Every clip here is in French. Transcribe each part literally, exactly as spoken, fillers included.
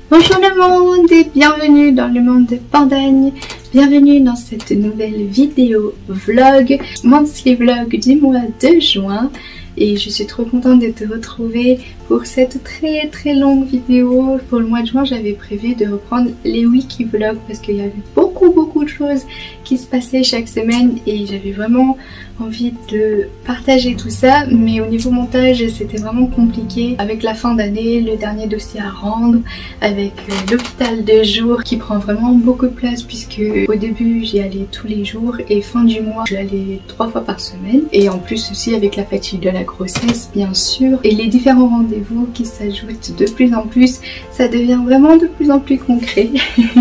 Bonjour le monde et bienvenue dans le monde de Pandagne. Bienvenue dans cette nouvelle vidéo vlog, monthly vlog du mois de juin. Et je suis trop contente de te retrouver pour cette très très longue vidéo. Pour le mois de juin, j'avais prévu de reprendre les wiki vlogs parce qu'il y avait beaucoup beaucoup de choses qui se passaient chaque semaine et j'avais vraiment envie de partager tout ça. Mais au niveau montage, c'était vraiment compliqué avec la fin d'année, le dernier dossier à rendre, avec l'hôpital de jour qui prend vraiment beaucoup de place puisque au début j'y allais tous les jours et fin du mois j'y allais trois fois par semaine. Et en plus aussi avec la fatigue de la grossesse bien sûr et les différents rendez-vous qui s'ajoutent de plus en plus, ça devient vraiment de plus en plus concret.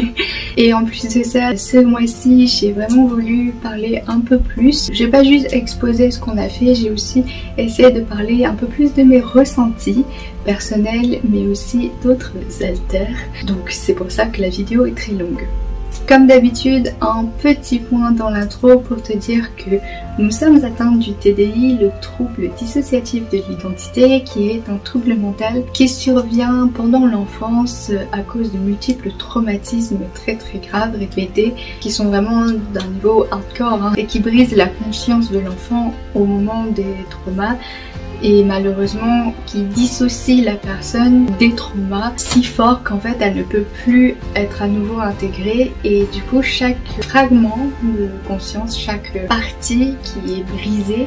Et en plus de ça, ce mois-ci j'ai vraiment voulu parler un peu plus. J'ai pas juste exposé ce qu'on a fait, j'ai aussi essayé de parler un peu plus de mes ressentis personnels mais aussi d'autres haltères. Donc c'est pour ça que la vidéo est très longue. Comme d'habitude, un petit point dans l'intro pour te dire que nous sommes atteints du T D I, le trouble dissociatif de l'identité, qui est un trouble mental qui survient pendant l'enfance à cause de multiples traumatismes très très graves répétés, qui sont vraiment d'un niveau hardcore hein, et qui brisent la conscience de l'enfant au moment des traumas. Et malheureusement qui dissocie la personne des traumas si fort qu'en fait elle ne peut plus être à nouveau intégrée et du coup chaque fragment de conscience, chaque partie qui est brisée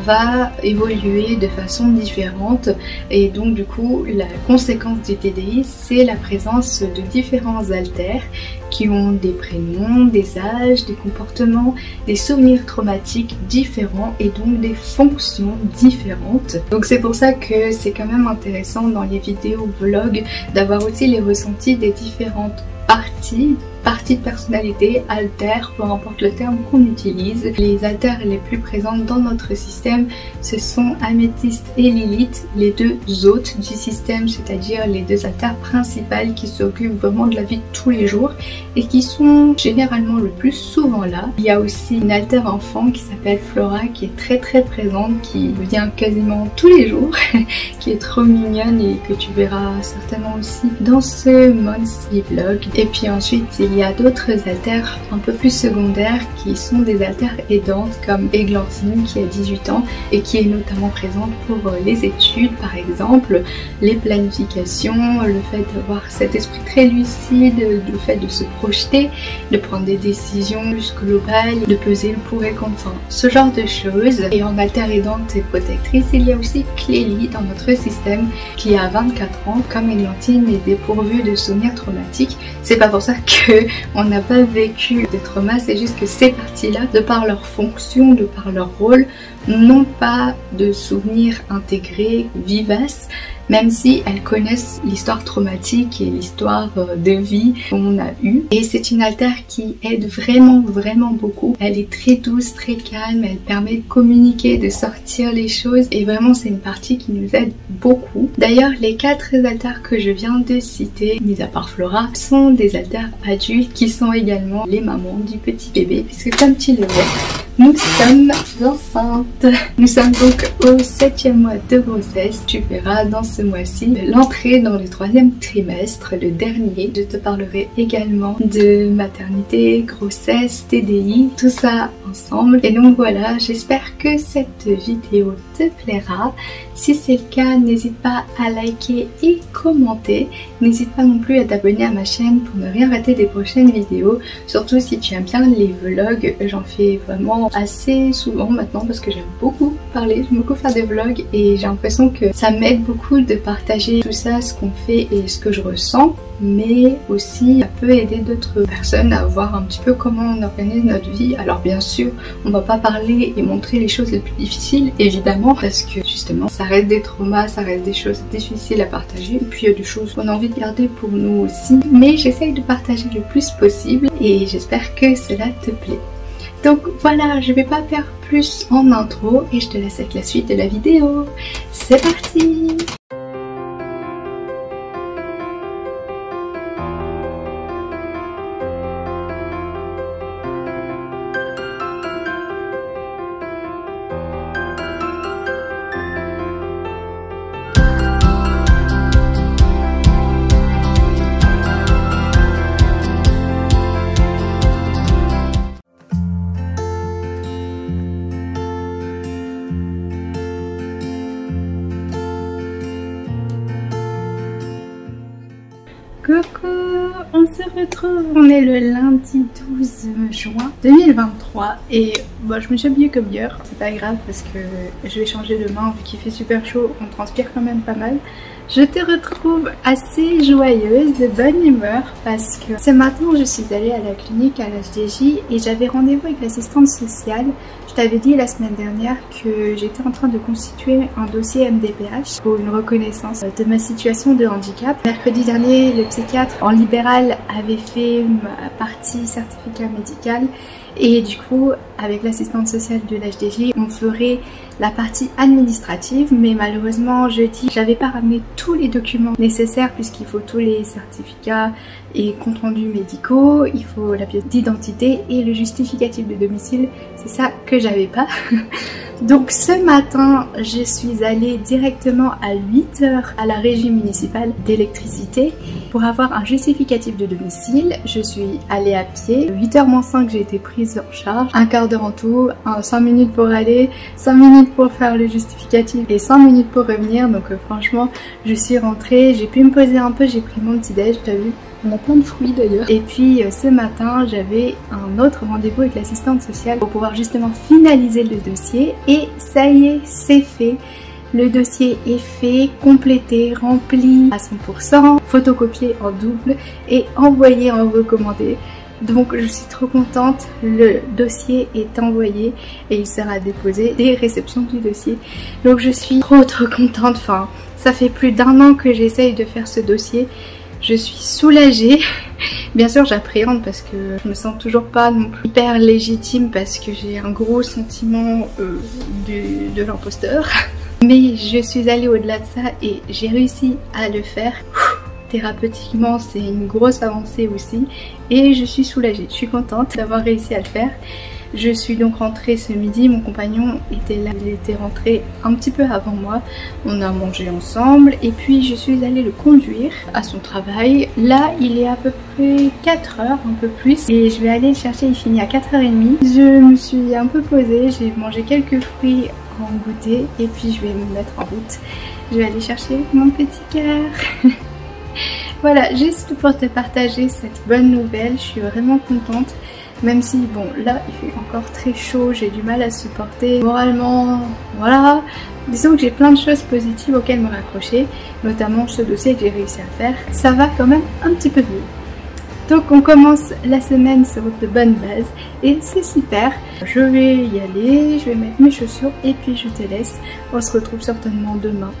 va évoluer de façon différente et donc du coup la conséquence du T D I c'est la présence de différents haltères qui ont des prénoms, des âges, des comportements, des souvenirs traumatiques différents et donc des fonctions différentes. Donc c'est pour ça que c'est quand même intéressant dans les vidéos vlogs d'avoir aussi les ressentis des différentes parties, parties de personnalité, haltères, peu importe le terme qu'on utilise. Les haltères les plus présentes dans notre système, ce sont Améthyste et Lilith, les deux hôtes du système, c'est-à-dire les deux haltères principales qui s'occupent vraiment de la vie de tous les jours et qui sont généralement le plus souvent là. Il y a aussi une haltère enfant qui s'appelle Flora qui est très très présente, qui vient quasiment tous les jours, qui est trop mignonne et que tu verras certainement aussi dans ce monthly vlog. Et puis ensuite il y a d'autres haltères un peu plus secondaires qui sont des haltères aidantes comme Églantine qui a dix-huit ans et qui est notamment présente pour les études par exemple, les planifications, le fait d'avoir cet esprit très lucide, le fait de se projeter, de prendre des décisions plus globales, de peser le pour et contre, enfin, ce genre de choses. Et en haltère aidante et protectrice, il y a aussi Clélie dans notre système qui a vingt-quatre ans, comme Églantine est dépourvue de souvenirs traumatiques. C'est pas pour ça que on n'a pas vécu des traumas, c'est juste que ces parties-là, de par leur fonction, de par leur rôle, n'ont pas de souvenirs intégrés, vivaces, même si elles connaissent l'histoire traumatique et l'histoire de vie qu'on a eue. Et c'est une haltère qui aide vraiment vraiment beaucoup. Elle est très douce, très calme, elle permet de communiquer, de sortir les choses et vraiment c'est une partie qui nous aide beaucoup. D'ailleurs les quatre haltères que je viens de citer, mis à part Flora, sont des haltères adultes qui sont également les mamans du petit bébé puisque comme tu le vois, nous sommes enceintes. Nous sommes donc au septième mois de grossesse. Tu verras dans ce mois-ci l'entrée dans le troisième trimestre, le dernier. Je te parlerai également de maternité, grossesse, T D I, tout ça ensemble. Et donc voilà, j'espère que cette vidéo te plaira. Si c'est le cas, n'hésite pas à liker et commenter. N'hésite pas non plus à t'abonner à ma chaîne pour ne rien rater des prochaines vidéos. Surtout si tu aimes bien les vlogs, j'en fais vraiment assez souvent maintenant parce que j'aime beaucoup parler, j'aime beaucoup faire des vlogs et j'ai l'impression que ça m'aide beaucoup de partager tout ça, ce qu'on fait et ce que je ressens, mais aussi ça peut aider d'autres personnes à voir un petit peu comment on organise notre vie. Alors bien sûr, on va pas parler et montrer les choses les plus difficiles, évidemment, parce que justement ça reste des traumas, ça reste des choses difficiles à partager et puis il y a des choses qu'on a envie de garder pour nous aussi, mais j'essaye de partager le plus possible et j'espère que cela te plaît. Donc voilà, je vais pas faire plus en intro et je te laisse avec la suite de la vidéo. C'est parti! Coucou, on se retrouve, on est le lundi douze juin deux mille vingt-trois et bah, je me suis habillée comme hier, c'est pas grave parce que je vais changer demain vu qu'il fait super chaud, on transpire quand même pas mal. Je te retrouve assez joyeuse, de bonne humeur parce que ce matin je suis allée à la clinique à l'H D J et j'avais rendez-vous avec l'assistante sociale. Je t'avais dit la semaine dernière que j'étais en train de constituer un dossier M D P H pour une reconnaissance de ma situation de handicap. Mercredi dernier, le psychiatre en libéral avait fait ma partie certificat médical et du coup avec l'assistante sociale de l'H D J on ferait la partie administrative, mais malheureusement jeudi j'avais pas ramené tous les documents nécessaires puisqu'il faut tous les certificats et comptes rendus médicaux, il faut la pièce d'identité et le justificatif de domicile, c'est ça que j'avais pas. Donc ce matin je suis allée directement à huit heures à la régie municipale d'électricité pour avoir un justificatif de domicile. Je suis allée à pied, huit heures moins cinq j'ai été prise en charge, un quart d'heure en tout, cinq minutes pour aller, cinq minutes pour faire le justificatif et cinq minutes pour revenir. Donc euh, franchement je suis rentrée, j'ai pu me poser un peu, j'ai pris mon petit déj, t'as vu, on a plein de fruits d'ailleurs. Et puis euh, ce matin j'avais un autre rendez-vous avec l'assistante sociale pour pouvoir justement finaliser le dossier et ça y est, c'est fait. Le dossier est fait, complété, rempli à cent pour cent, photocopié en double et envoyé en recommandé. Donc je suis trop contente, le dossier est envoyé et il sera déposé dès réception du dossier. Donc je suis trop trop contente, enfin ça fait plus d'un an que j'essaye de faire ce dossier. Je suis soulagée, bien sûr j'appréhende parce que je me sens toujours pas non plus hyper légitime parce que j'ai un gros sentiment euh, de, de l'imposteur. Mais je suis allée au-delà de ça et j'ai réussi à le faire. Thérapeutiquement c'est une grosse avancée aussi et je suis soulagée, je suis contente d'avoir réussi à le faire. Je suis donc rentrée ce midi, mon compagnon était là, il était rentré un petit peu avant moi, on a mangé ensemble et puis je suis allée le conduire à son travail. Là il est à peu près quatre heures, un peu plus, et je vais aller le chercher, il finit à quatre heures trente. Je me suis un peu posée, j'ai mangé quelques fruits en goûter et puis je vais me mettre en route. Je vais aller chercher mon petit cœur. Voilà, juste pour te partager cette bonne nouvelle, je suis vraiment contente. Même si, bon, là, il fait encore très chaud, j'ai du mal à supporter. Moralement, voilà. Disons que j'ai plein de choses positives auxquelles me raccrocher, notamment ce dossier que j'ai réussi à faire. Ça va quand même un petit peu mieux. Donc on commence la semaine sur de bonnes bases et c'est super. Je vais y aller, je vais mettre mes chaussures et puis je te laisse. On se retrouve certainement demain.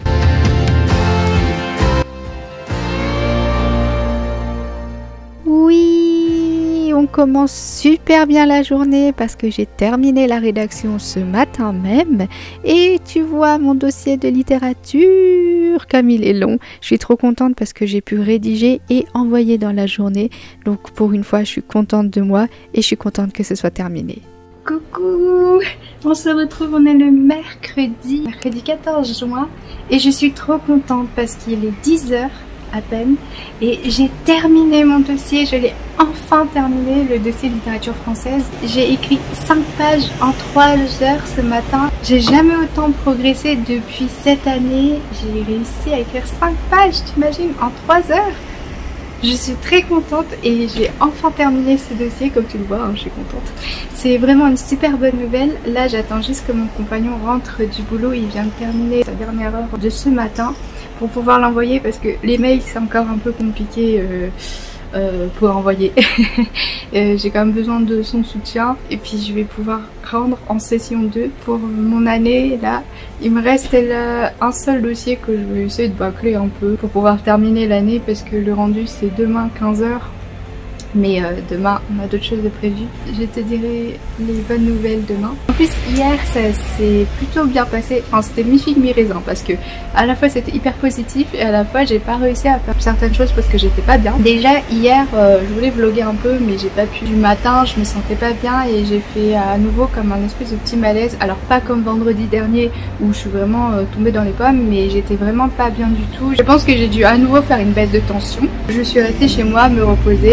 Oui, on commence super bien la journée parce que j'ai terminé la rédaction ce matin même et tu vois mon dossier de littérature comme il est long. Je suis trop contente parce que j'ai pu rédiger et envoyer dans la journée. Donc pour une fois je suis contente de moi et je suis contente que ce soit terminé. Coucou, on se retrouve, on est le mercredi, mercredi quatorze juin et je suis trop contente parce qu'il est dix heures à peine et j'ai terminé mon dossier, je l'ai enfin terminé, le dossier de littérature française. J'ai écrit cinq pages en trois heures ce matin, j'ai jamais autant progressé depuis cette année, j'ai réussi à écrire cinq pages, t'imagines, en trois heures. Je suis très contente et j'ai enfin terminé ce dossier, comme tu le vois, hein, je suis contente. C'est vraiment une super bonne nouvelle. Là j'attends juste que mon compagnon rentre du boulot, il vient de terminer sa dernière heure de ce matin pour pouvoir l'envoyer parce que les mails c'est encore un peu compliqué euh, euh, pour envoyer. euh, j'ai quand même besoin de son soutien et puis je vais pouvoir rendre en session deux pour mon année. Là il me reste là, un seul dossier que je vais essayer de bâcler un peu pour pouvoir terminer l'année parce que le rendu c'est demain quinze heures. Mais euh, demain on a d'autres choses de prévues. Je te dirai les bonnes nouvelles demain. En plus hier ça s'est plutôt bien passé. Enfin c'était mi-figue mi-raisin parce que à la fois c'était hyper positif et à la fois j'ai pas réussi à faire certaines choses parce que j'étais pas bien. Déjà hier euh, je voulais vlogger un peu mais j'ai pas pu. Du matin je me sentais pas bien et j'ai fait à nouveau comme un espèce de petit malaise. Alors pas comme vendredi dernier où je suis vraiment euh, tombée dans les pommes, mais j'étais vraiment pas bien du tout. Je pense que j'ai dû à nouveau faire une baisse de tension. Je suis restée chez moi me reposer, je ne suis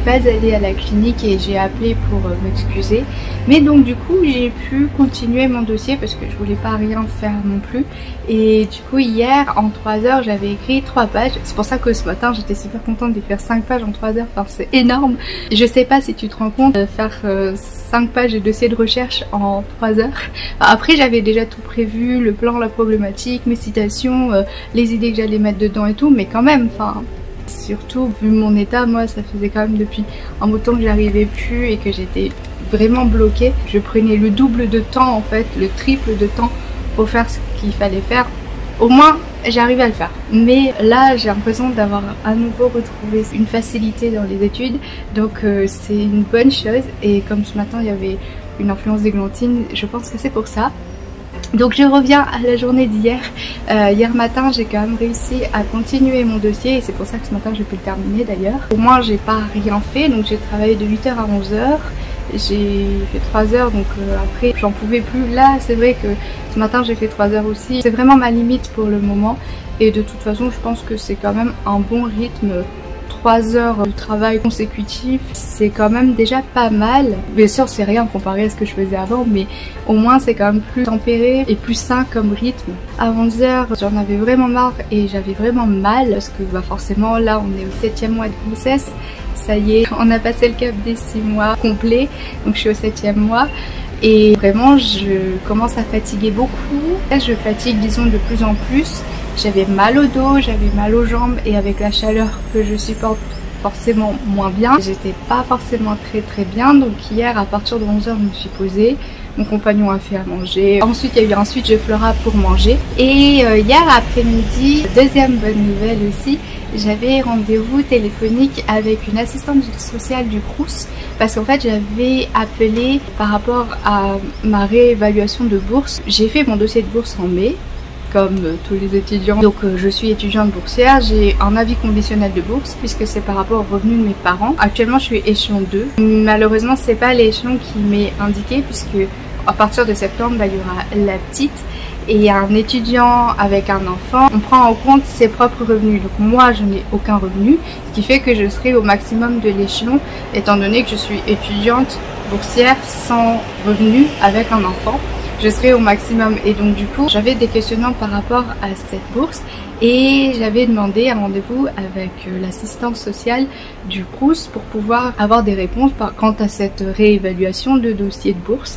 pas allée à la clinique et j'ai appelé pour euh, m'excuser. Mais donc du coup j'ai pu continuer mon dossier parce que je voulais pas rien faire non plus. Et du coup hier en trois heures j'avais écrit trois pages. C'est pour ça que ce matin j'étais super contente de faire cinq pages en trois heures. Enfin c'est énorme. Je sais pas si tu te rends compte de faire euh, cinq pages de dossier de recherche en trois heures. Enfin, après j'avais déjà tout prévu, le plan, la problématique, mes citations, euh, les idées que j'allais mettre dedans et tout. Mais quand même, enfin... Surtout vu mon état, moi ça faisait quand même depuis un bout de temps que j'arrivais plus et que j'étais vraiment bloquée. Je prenais le double de temps en fait, le triple de temps pour faire ce qu'il fallait faire. Au moins j'arrivais à le faire. Mais là j'ai l'impression d'avoir à nouveau retrouvé une facilité dans les études. Donc euh, c'est une bonne chose. Et comme ce matin il y avait une influence d'églantine, je pense que c'est pour ça. Donc je reviens à la journée d'hier. Euh, hier matin j'ai quand même réussi à continuer mon dossier et c'est pour ça que ce matin j'ai pu le terminer d'ailleurs. Au moins j'ai pas rien fait, donc j'ai travaillé de huit heures à onze heures. J'ai fait trois heures, donc euh, après j'en pouvais plus. Là c'est vrai que ce matin j'ai fait trois heures aussi. C'est vraiment ma limite pour le moment et de toute façon je pense que c'est quand même un bon rythme. trois heures de travail consécutif, c'est quand même déjà pas mal. Bien sûr c'est rien comparé à ce que je faisais avant, mais au moins c'est quand même plus tempéré et plus sain comme rythme. À onze heures j'en avais vraiment marre et j'avais vraiment mal parce que bah forcément là on est au septième mois de grossesse. Ça y est, on a passé le cap des six mois complets, donc je suis au septième mois. Et vraiment je commence à fatiguer beaucoup. Je fatigue disons de plus en plus. J'avais mal au dos, j'avais mal aux jambes et avec la chaleur que je supporte forcément moins bien. J'étais pas forcément très très bien, donc hier à partir de onze heures je me suis posée. Mon compagnon a fait à manger. Ensuite il y a eu un switch de Flora pour manger. Et euh, hier après-midi, deuxième bonne nouvelle aussi, j'avais rendez-vous téléphonique avec une assistante sociale du Crous parce qu'en fait j'avais appelé par rapport à ma réévaluation de bourse. J'ai fait mon dossier de bourse en mai comme euh, tous les étudiants, donc euh, je suis étudiante boursière, j'ai un avis conditionnel de bourse puisque c'est par rapport aux revenus de mes parents. Actuellement je suis échelon deux, malheureusement c'est pas l'échelon qui m'est indiqué puisque à partir de septembre bah, il y aura la petite. Et un étudiant avec un enfant, on prend en compte ses propres revenus. Donc moi je n'ai aucun revenu, ce qui fait que je serai au maximum de l'échelon étant donné que je suis étudiante boursière sans revenu avec un enfant. Je serai au maximum et donc du coup j'avais des questionnements par rapport à cette bourse et j'avais demandé un rendez-vous avec l'assistante sociale du Crous pour pouvoir avoir des réponses quant à cette réévaluation de dossier de bourse.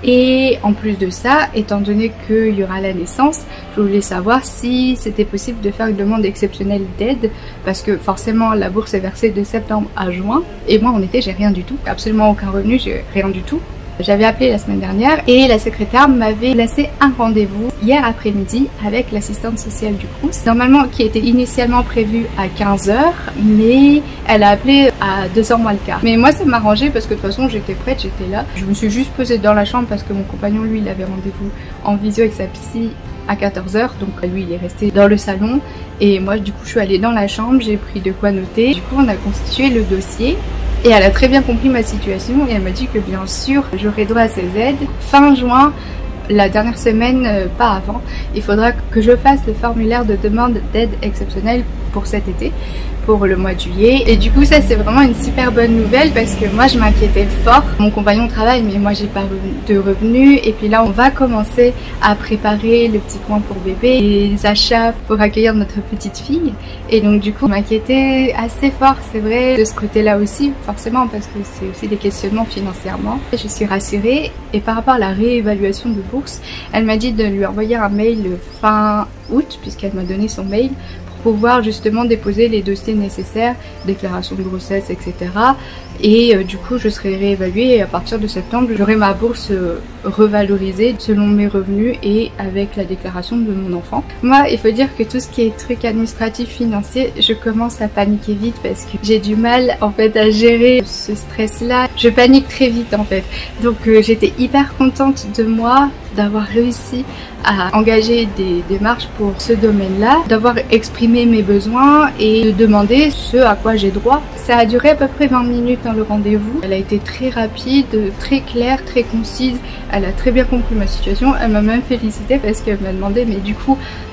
Et en plus de ça, étant donné qu'il y aura la naissance, je voulais savoir si c'était possible de faire une demande exceptionnelle d'aide parce que forcément la bourse est versée de septembre à juin et moi en été j'ai rien du tout, absolument aucun revenu, j'ai rien du tout. J'avais appelé la semaine dernière et la secrétaire m'avait placé un rendez-vous hier après-midi avec l'assistante sociale du Crous. Normalement qui était initialement prévu à quinze heures, mais elle a appelé à deux heures moins le quart. Mais moi ça m'arrangeait parce que de toute façon j'étais prête, j'étais là. Je me suis juste posée dans la chambre parce que mon compagnon lui il avait rendez-vous en visio avec sa psy à quatorze heures, donc lui il est resté dans le salon et moi du coup je suis allée dans la chambre, j'ai pris de quoi noter. Du coup on a constitué le dossier. Et elle a très bien compris ma situation et elle m'a dit que bien sûr j'aurai droit à ces aides. Fin juin, la dernière semaine, euh, pas avant, il faudra que je fasse le formulaire de demande d'aide exceptionnelle pour cet été, pour le mois de juillet. Et du coup ça c'est vraiment une super bonne nouvelle parce que moi je m'inquiétais fort. Mon compagnon travaille mais moi j'ai pas de revenus et puis là on va commencer à préparer le petit coin pour bébé, les achats pour accueillir notre petite fille. Et donc du coup je m'inquiétais assez fort, c'est vrai, de ce côté là aussi forcément parce que c'est aussi des questionnements financièrement. Je suis rassurée et par rapport à la réévaluation de bourse, elle m'a dit de lui envoyer un mail fin août puisqu'elle m'a donné son mail pour pouvoir justement déposer les dossiers nécessaires, déclaration de grossesse, et cetera. Et euh, du coup je serai réévaluée et à partir de septembre j'aurai ma bourse euh, revalorisée selon mes revenus et avec la déclaration de mon enfant. Moi il faut dire que tout ce qui est truc administratif financier, je commence à paniquer vite parce que j'ai du mal en fait à gérer ce stress là. Je panique très vite en fait. Donc euh, j'étais hyper contente de moi d'avoir réussi à engager des démarches pour ce domaine-là, d'avoir exprimé mes besoins et de demander ce à quoi j'ai droit. Ça a duré à peu près vingt minutes dans le rendez-vous. Elle a été très rapide, très claire, très concise. Elle a très bien compris ma situation. Elle m'a même félicité parce qu'elle m'a demandé mais du coup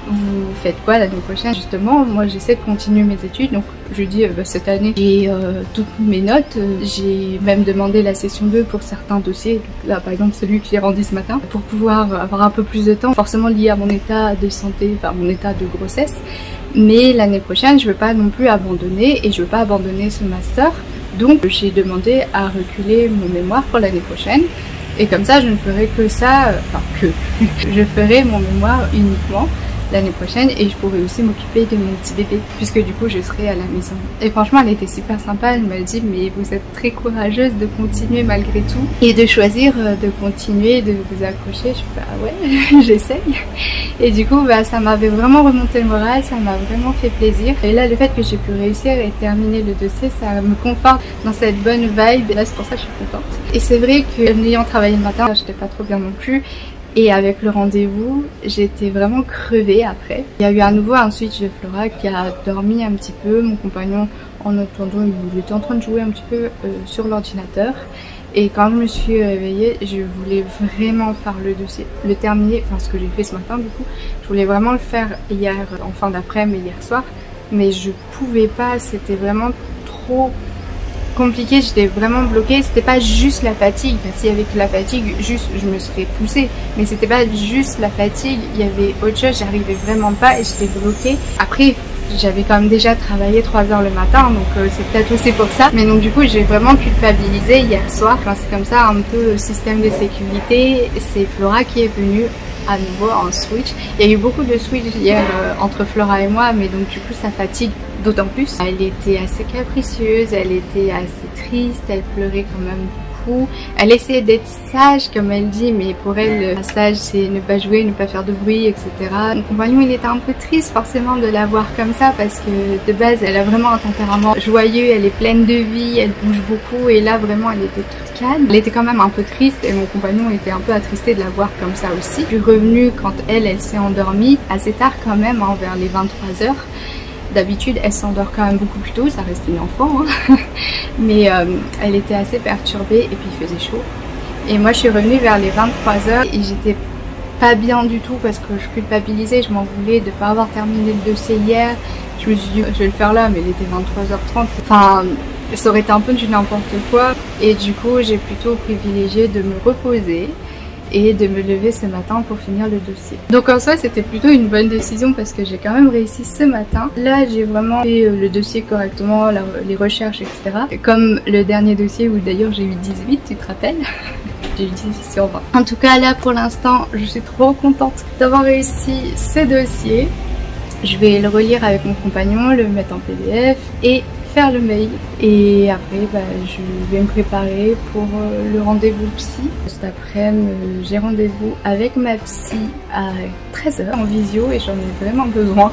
vous faites quoi l'année prochaine? Justement, moi j'essaie de continuer mes études, donc je dis euh, bah, cette année j'ai euh, toutes mes notes, j'ai même demandé la session deux pour certains dossiers, donc là par exemple celui que j'ai rendu ce matin, pour pouvoir avoir un peu plus de temps, forcément lié à mon état de santé, enfin mon état de grossesse, mais l'année prochaine je veux pas non plus abandonner et je veux pas abandonner ce master, donc j'ai demandé à reculer mon mémoire pour l'année prochaine. Et comme ça je ne ferai que ça, enfin que, je ferai mon mémoire uniquement l'année prochaine et je pourrai aussi m'occuper de mon petit bébé puisque du coup je serai à la maison. Et franchement elle était super sympa, elle m'a dit mais vous êtes très courageuse de continuer malgré tout et de choisir de continuer, de vous accrocher. Je suis bah ouais j'essaye. Et du coup bah ça m'avait vraiment remonté le moral, ça m'a vraiment fait plaisir. Et là le fait que j'ai pu réussir et terminer le dossier, ça me conforte dans cette bonne vibe et là c'est pour ça que je suis contente. Et c'est vrai que en ayant travaillé le matin, j'étais pas trop bien non plus. Et avec le rendez-vous, j'étais vraiment crevée après. Il y a eu à nouveau un switch de Flora qui a dormi un petit peu. Mon compagnon, en attendant, il était en train de jouer un petit peu euh, sur l'ordinateur. Et quand je me suis réveillée, je voulais vraiment faire le dossier, le terminer, enfin ce que j'ai fait ce matin du coup. Je voulais vraiment le faire hier, en fin d'après-midi, hier soir. Mais je pouvais pas, c'était vraiment trop compliqué, j'étais vraiment bloquée. C'était pas juste la fatigue, enfin, s'il y avait que la fatigue, juste je me serais poussée, mais c'était pas juste la fatigue, il y avait autre chose, j'arrivais vraiment pas et j'étais bloquée. Après j'avais quand même déjà travaillé trois heures le matin, donc euh, c'est peut-être aussi pour ça, mais donc du coup j'ai vraiment culpabilisé hier soir. Enfin, c'est comme ça un peu système de sécurité. C'est Flora qui est venue à nouveau en switch. Il y a eu beaucoup de switch hier euh, entre Flora et moi, mais donc du coup ça fatigue d'autant plus. Elle était assez capricieuse, elle était assez triste, elle pleurait quand même beaucoup. Elle essayait d'être sage comme elle dit, mais pour elle, sage c'est ne pas jouer, ne pas faire de bruit, et cetera. Mon compagnon il était un peu triste forcément de la voir comme ça parce que de base elle a vraiment un tempérament joyeux, elle est pleine de vie, elle bouge beaucoup et là vraiment elle était toute calme. Elle était quand même un peu triste et mon compagnon était un peu attristé de la voir comme ça aussi. Je suis revenue quand elle, elle s'est endormie assez tard quand même, hein, vers les vingt-trois heures. D'habitude elle s'endort quand même beaucoup plus tôt, ça reste une enfant hein. Mais euh, elle était assez perturbée et puis il faisait chaud. Et moi je suis revenue vers les vingt-trois heures et j'étais pas bien du tout parce que je culpabilisais, je m'en voulais de pas avoir terminé le dossier hier. Je me suis dit je vais le faire là, mais il était vingt-trois heures trente, enfin ça aurait été un peu du n'importe quoi. Et du coup j'ai plutôt privilégié de me reposer et de me lever ce matin pour finir le dossier. Donc en soi c'était plutôt une bonne décision parce que j'ai quand même réussi ce matin. Là j'ai vraiment fait le dossier correctement, la, les recherches et cetera. Comme le dernier dossier où d'ailleurs j'ai eu dix-huit, tu te rappelles? J'ai eu dix-huit sur vingt. En tout cas là pour l'instant je suis trop contente d'avoir réussi ce dossier. Je vais le relire avec mon compagnon, le mettre en P D F et faire le mail. Et après bah, je vais me préparer pour euh, le rendez-vous psy. Cet après-midi euh, j'ai rendez-vous avec ma psy à treize heures en visio et j'en ai vraiment besoin.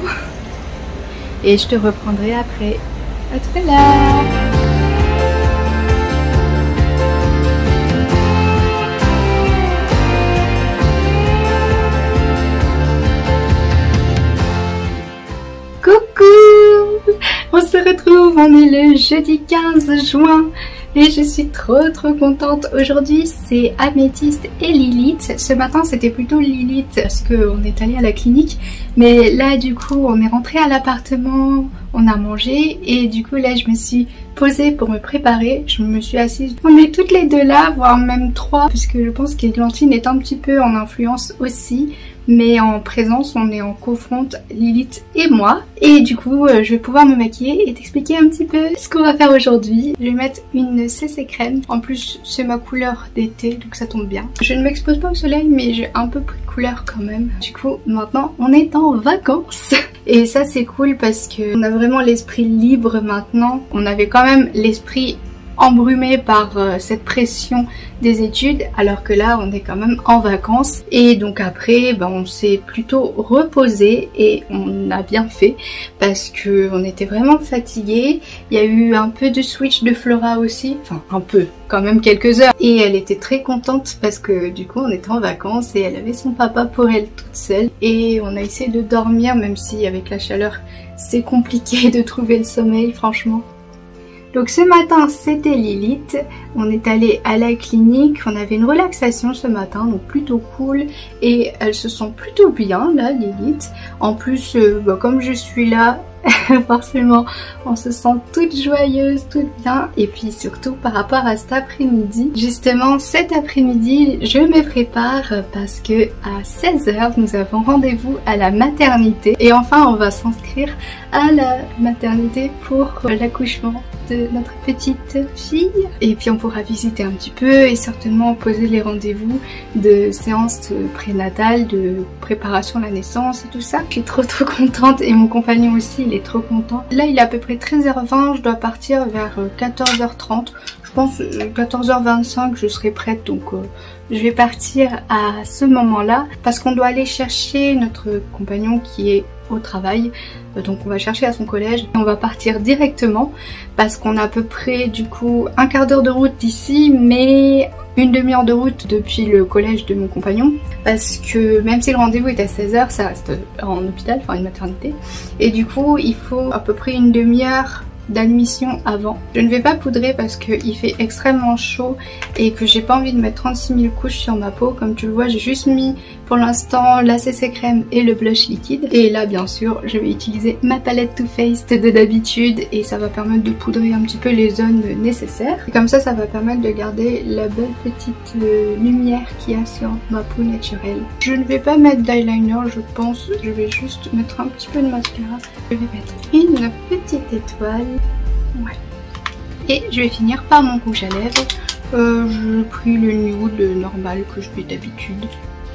Et je te reprendrai après. À tout à l'heure. On se retrouve, on est le jeudi quinze juin et je suis trop trop contente. Aujourd'hui c'est Améthyste et Lilith. Ce matin c'était plutôt Lilith parce qu'on est allé à la clinique, mais là du coup on est rentré à l'appartement, on a mangé et du coup là je me suis posée pour me préparer. Je me suis assise, on est toutes les deux là, voire même trois, puisque je pense qu'Églantine est un petit peu en influence aussi. Mais en présence, on est en confronte, Lilith et moi. Et du coup, euh, je vais pouvoir me maquiller et t'expliquer un petit peu ce qu'on va faire aujourd'hui. Je vais mettre une C C crème. En plus, c'est ma couleur d'été, donc ça tombe bien. Je ne m'expose pas au soleil, mais j'ai un peu pris couleur quand même. Du coup, maintenant, on est en vacances. Et ça, c'est cool parce que on a vraiment l'esprit libre maintenant. On avait quand même l'esprit embrumé par euh, cette pression des études, alors que là on est quand même en vacances. Et donc après ben, on s'est plutôt reposé et on a bien fait parce que on était vraiment fatigués. Il y a eu un peu de switch de Flora aussi, enfin un peu, quand même quelques heures, et elle était très contente parce que du coup on était en vacances et elle avait son papa pour elle toute seule. Et on a essayé de dormir, même si avec la chaleur c'est compliqué de trouver le sommeil franchement. Donc ce matin c'était Lilith, on est allé à la clinique, on avait une relaxation ce matin, donc plutôt cool, et elle se sent plutôt bien là Lilith. En plus euh, bah, comme je suis là, forcément on se sent toute joyeuse, toute bien. Et puis surtout par rapport à cet après-midi, justement cet après-midi je me prépare parce que à seize heures nous avons rendez-vous à la maternité, et enfin on va s'inscrire à la maternité pour l'accouchement de notre petite fille, et puis on pourra visiter un petit peu et certainement poser les rendez-vous de séances prénatales, de préparation à la naissance et tout ça. Je suis trop trop contente, et mon compagnon aussi il est trop content. Là il est à peu près treize heures vingt, je dois partir vers quatorze heures trente, je pense quatorze heures vingt-cinq je serai prête, donc euh, je vais partir à ce moment là parce qu'on doit aller chercher notre compagnon qui est au travail, donc on va chercher à son collège, on va partir directement parce qu'on a à peu près du coup un quart d'heure de route d'ici, mais une demi-heure de route depuis le collège de mon compagnon, parce que même si le rendez-vous est à seize heures, ça reste en hôpital, enfin une maternité, et du coup il faut à peu près une demi-heure d'admission avant. Je ne vais pas poudrer parce qu'il fait extrêmement chaud et que j'ai pas envie de mettre trente-six mille couches sur ma peau. Comme tu le vois, j'ai juste mis pour l'instant la C C crème et le blush liquide, et là bien sûr je vais utiliser ma palette Too Faced de d'habitude, et ça va permettre de poudrer un petit peu les zones nécessaires, et comme ça ça va permettre de garder la belle petite euh, lumière qu'il y a sur ma peau naturelle. Je ne vais pas mettre d'eyeliner, je pense, je vais juste mettre un petit peu de mascara. Je vais mettre une petite étoile. Ouais. Et je vais finir par mon rouge à lèvres. Euh, j'ai pris le nude normal que je mets d'habitude.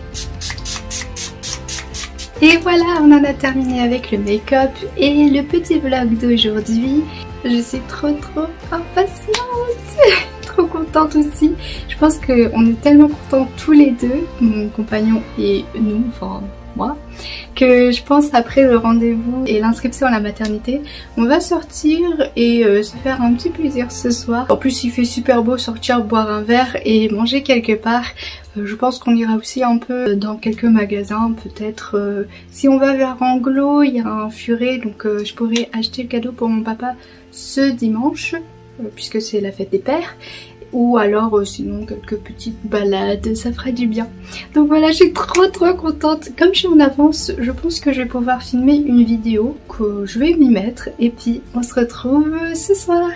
Et voilà, on en a terminé avec le make-up et le petit vlog d'aujourd'hui. Je suis trop trop impatiente, trop contente aussi. Je pense qu'on est tellement contents tous les deux, mon compagnon et nous, enfin moi, que je pense après le rendez-vous et l'inscription à la maternité, on va sortir et euh, se faire un petit plaisir ce soir. En plus il fait super beau, sortir boire un verre et manger quelque part. Euh, je pense qu'on ira aussi un peu dans quelques magasins, peut-être euh, si on va vers Anglo, il y a un furet, donc euh, je pourrais acheter le cadeau pour mon papa ce dimanche, euh, puisque c'est la fête des pères. Ou alors euh, sinon quelques petites balades, ça ferait du bien. Donc voilà, je suis trop trop contente. Comme je suis en avance, je pense que je vais pouvoir filmer une vidéo, que je vais m'y mettre, et puis on se retrouve ce soir.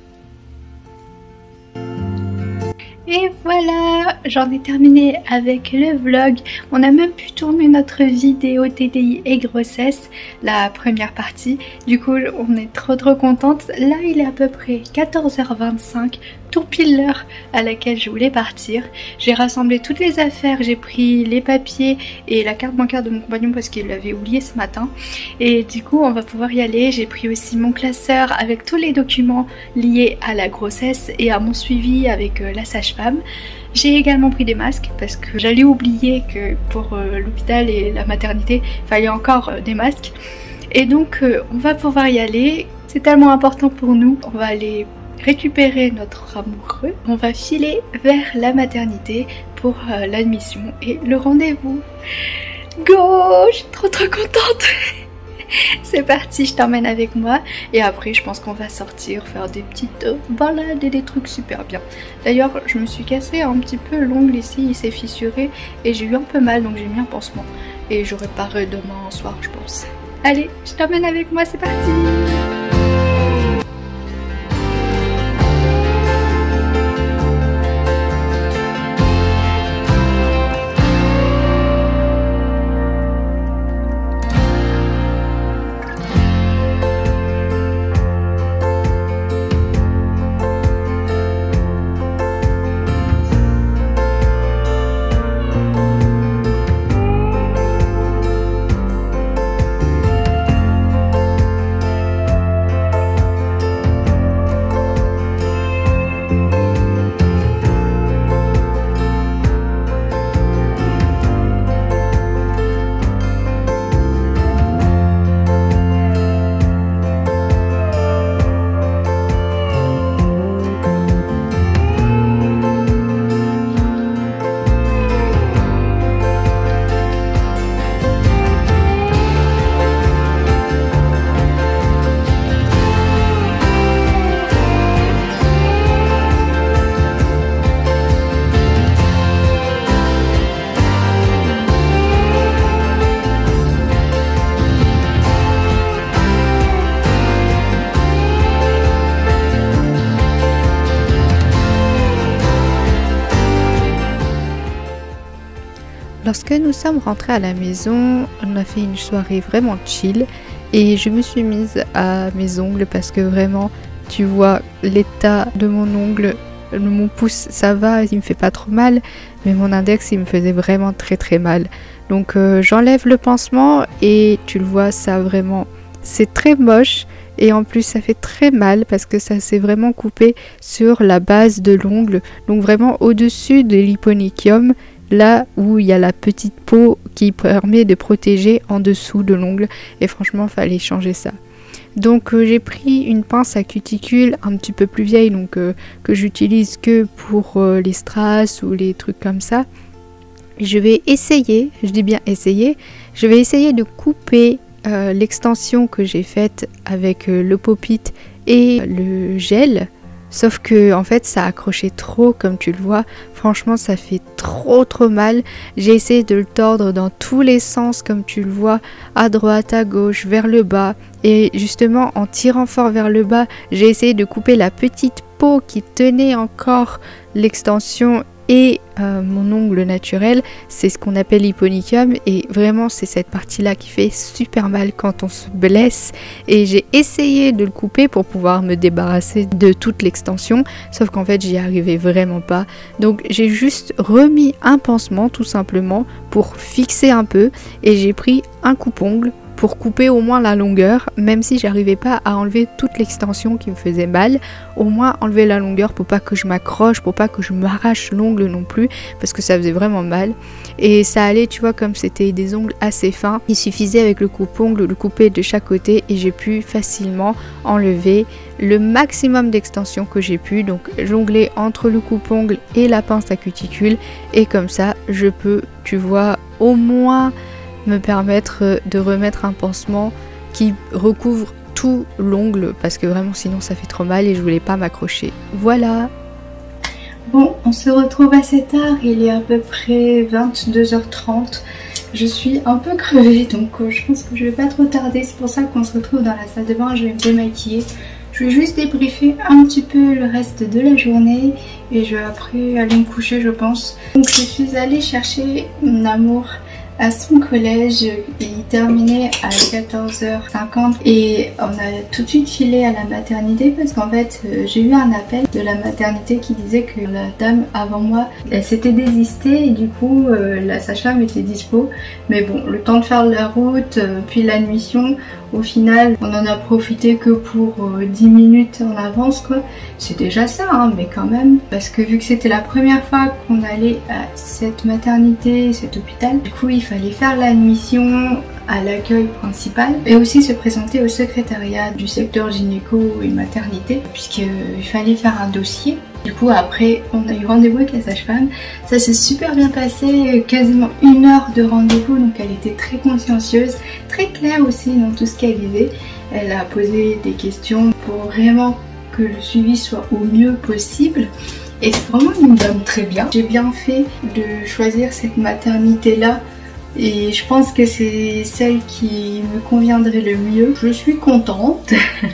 Et voilà, j'en ai terminé avec le vlog. On a même pu tourner notre vidéo T D I et grossesse, la première partie. Du coup, on est trop trop contente. Là, il est à peu près quatorze heures vingt-cinq, tout pile l'heure à laquelle je voulais partir. J'ai rassemblé toutes les affaires, j'ai pris les papiers et la carte bancaire de mon compagnon parce qu'il l'avait oublié ce matin. Et du coup, on va pouvoir y aller. J'ai pris aussi mon classeur avec tous les documents liés à la grossesse et à mon suivi avec euh, la sage-femme. J'ai également pris des masques parce que j'allais oublier que pour euh, l'hôpital et la maternité, il fallait encore euh, des masques. Et donc, euh, on va pouvoir y aller. C'est tellement important pour nous. On va aller récupérer notre amoureux. On va filer vers la maternité pour euh, l'admission et le rendez-vous. Go! Je suis trop trop contente. C'est parti, je t'emmène avec moi. Et après je pense qu'on va sortir, faire des petites euh, balades et des trucs super bien. D'ailleurs je me suis cassé un petit peu l'ongle ici, il s'est fissuré et j'ai eu un peu mal, donc j'ai mis un pansement. Et je réparerai demain soir je pense. Allez, je t'emmène avec moi, c'est parti. Lorsque nous sommes rentrés à la maison, on a fait une soirée vraiment chill et je me suis mise à mes ongles parce que vraiment, tu vois l'état de mon ongle, mon pouce ça va, il me fait pas trop mal, mais mon index il me faisait vraiment très très mal. Donc euh, j'enlève le pansement et tu le vois, ça vraiment, c'est très moche et en plus ça fait très mal parce que ça s'est vraiment coupé sur la base de l'ongle, donc vraiment au-dessus de l'hyponychium, là où il y a la petite peau qui permet de protéger en dessous de l'ongle, et franchement fallait changer ça. Donc euh, j'ai pris une pince à cuticule un petit peu plus vieille, donc euh, que j'utilise que pour euh, les strass ou les trucs comme ça. Je vais essayer, je dis bien essayer, je vais essayer de couper euh, l'extension que j'ai faite avec euh, le pop-it et le gel. Sauf que en fait ça accrochait trop, comme tu le vois, franchement ça fait trop trop mal. J'ai essayé de le tordre dans tous les sens comme tu le vois, à droite, à gauche, vers le bas. Et justement en tirant fort vers le bas, j'ai essayé de couper la petite peau qui tenait encore l'extension et euh, mon ongle naturel, c'est ce qu'on appelle l'hyponychium, et vraiment c'est cette partie là qui fait super mal quand on se blesse, et j'ai essayé de le couper pour pouvoir me débarrasser de toute l'extension, sauf qu'en fait j'y arrivais vraiment pas. Donc j'ai juste remis un pansement tout simplement pour fixer un peu, et j'ai pris un coupe-ongle pour couper au moins la longueur, même si j'arrivais pas à enlever toute l'extension qui me faisait mal, au moins enlever la longueur pour pas que je m'accroche, pour pas que je m'arrache l'ongle non plus, parce que ça faisait vraiment mal. Et ça allait, tu vois, comme c'était des ongles assez fins, il suffisait avec le coupe-ongle de le couper de chaque côté et j'ai pu facilement enlever le maximum d'extension que j'ai pu, donc jongler entre le coupe-ongle et la pince à cuticule, et comme ça je peux, tu vois, au moins me permettre de remettre un pansement qui recouvre tout l'ongle, parce que vraiment sinon ça fait trop mal et je voulais pas m'accrocher. Voilà. Bon, on se retrouve assez tard, il est à peu près vingt-deux heures trente. Je suis un peu crevée, donc euh, je pense que je vais pas trop tarder, c'est pour ça qu'on se retrouve dans la salle de bain. Je vais me démaquiller. Je vais juste débriefer un petit peu le reste de la journée et je vais après aller me coucher, je pense. Donc je suis allée chercher mon amour à son collège, il terminait à quatorze heures cinquante et on a tout de suite filé à la maternité parce qu'en fait euh, j'ai eu un appel de la maternité qui disait que la dame avant moi elle s'était désistée et du coup euh, la sage-femme était dispo, mais bon, le temps de faire la route euh, puis l'admission, au final on en a profité que pour euh, dix minutes en avance quoi. C'est déjà ça hein, mais quand même, parce que vu que c'était la première fois qu'on allait à cette maternité, cet hôpital, du coup il fallait faire l'admission à l'accueil principal et aussi se présenter au secrétariat du secteur gynéco et maternité, puisqu'il fallait faire un dossier. Du coup après on a eu rendez-vous avec la sage-femme, ça s'est super bien passé, quasiment une heure de rendez-vous, donc elle était très consciencieuse, très claire aussi dans tout ce qu'elle disait. Elle a posé des questions pour vraiment que le suivi soit au mieux possible. Et c'est vraiment une dame très bien. J'ai bien fait de choisir cette maternité là et je pense que c'est celle qui me conviendrait le mieux. Je suis contente.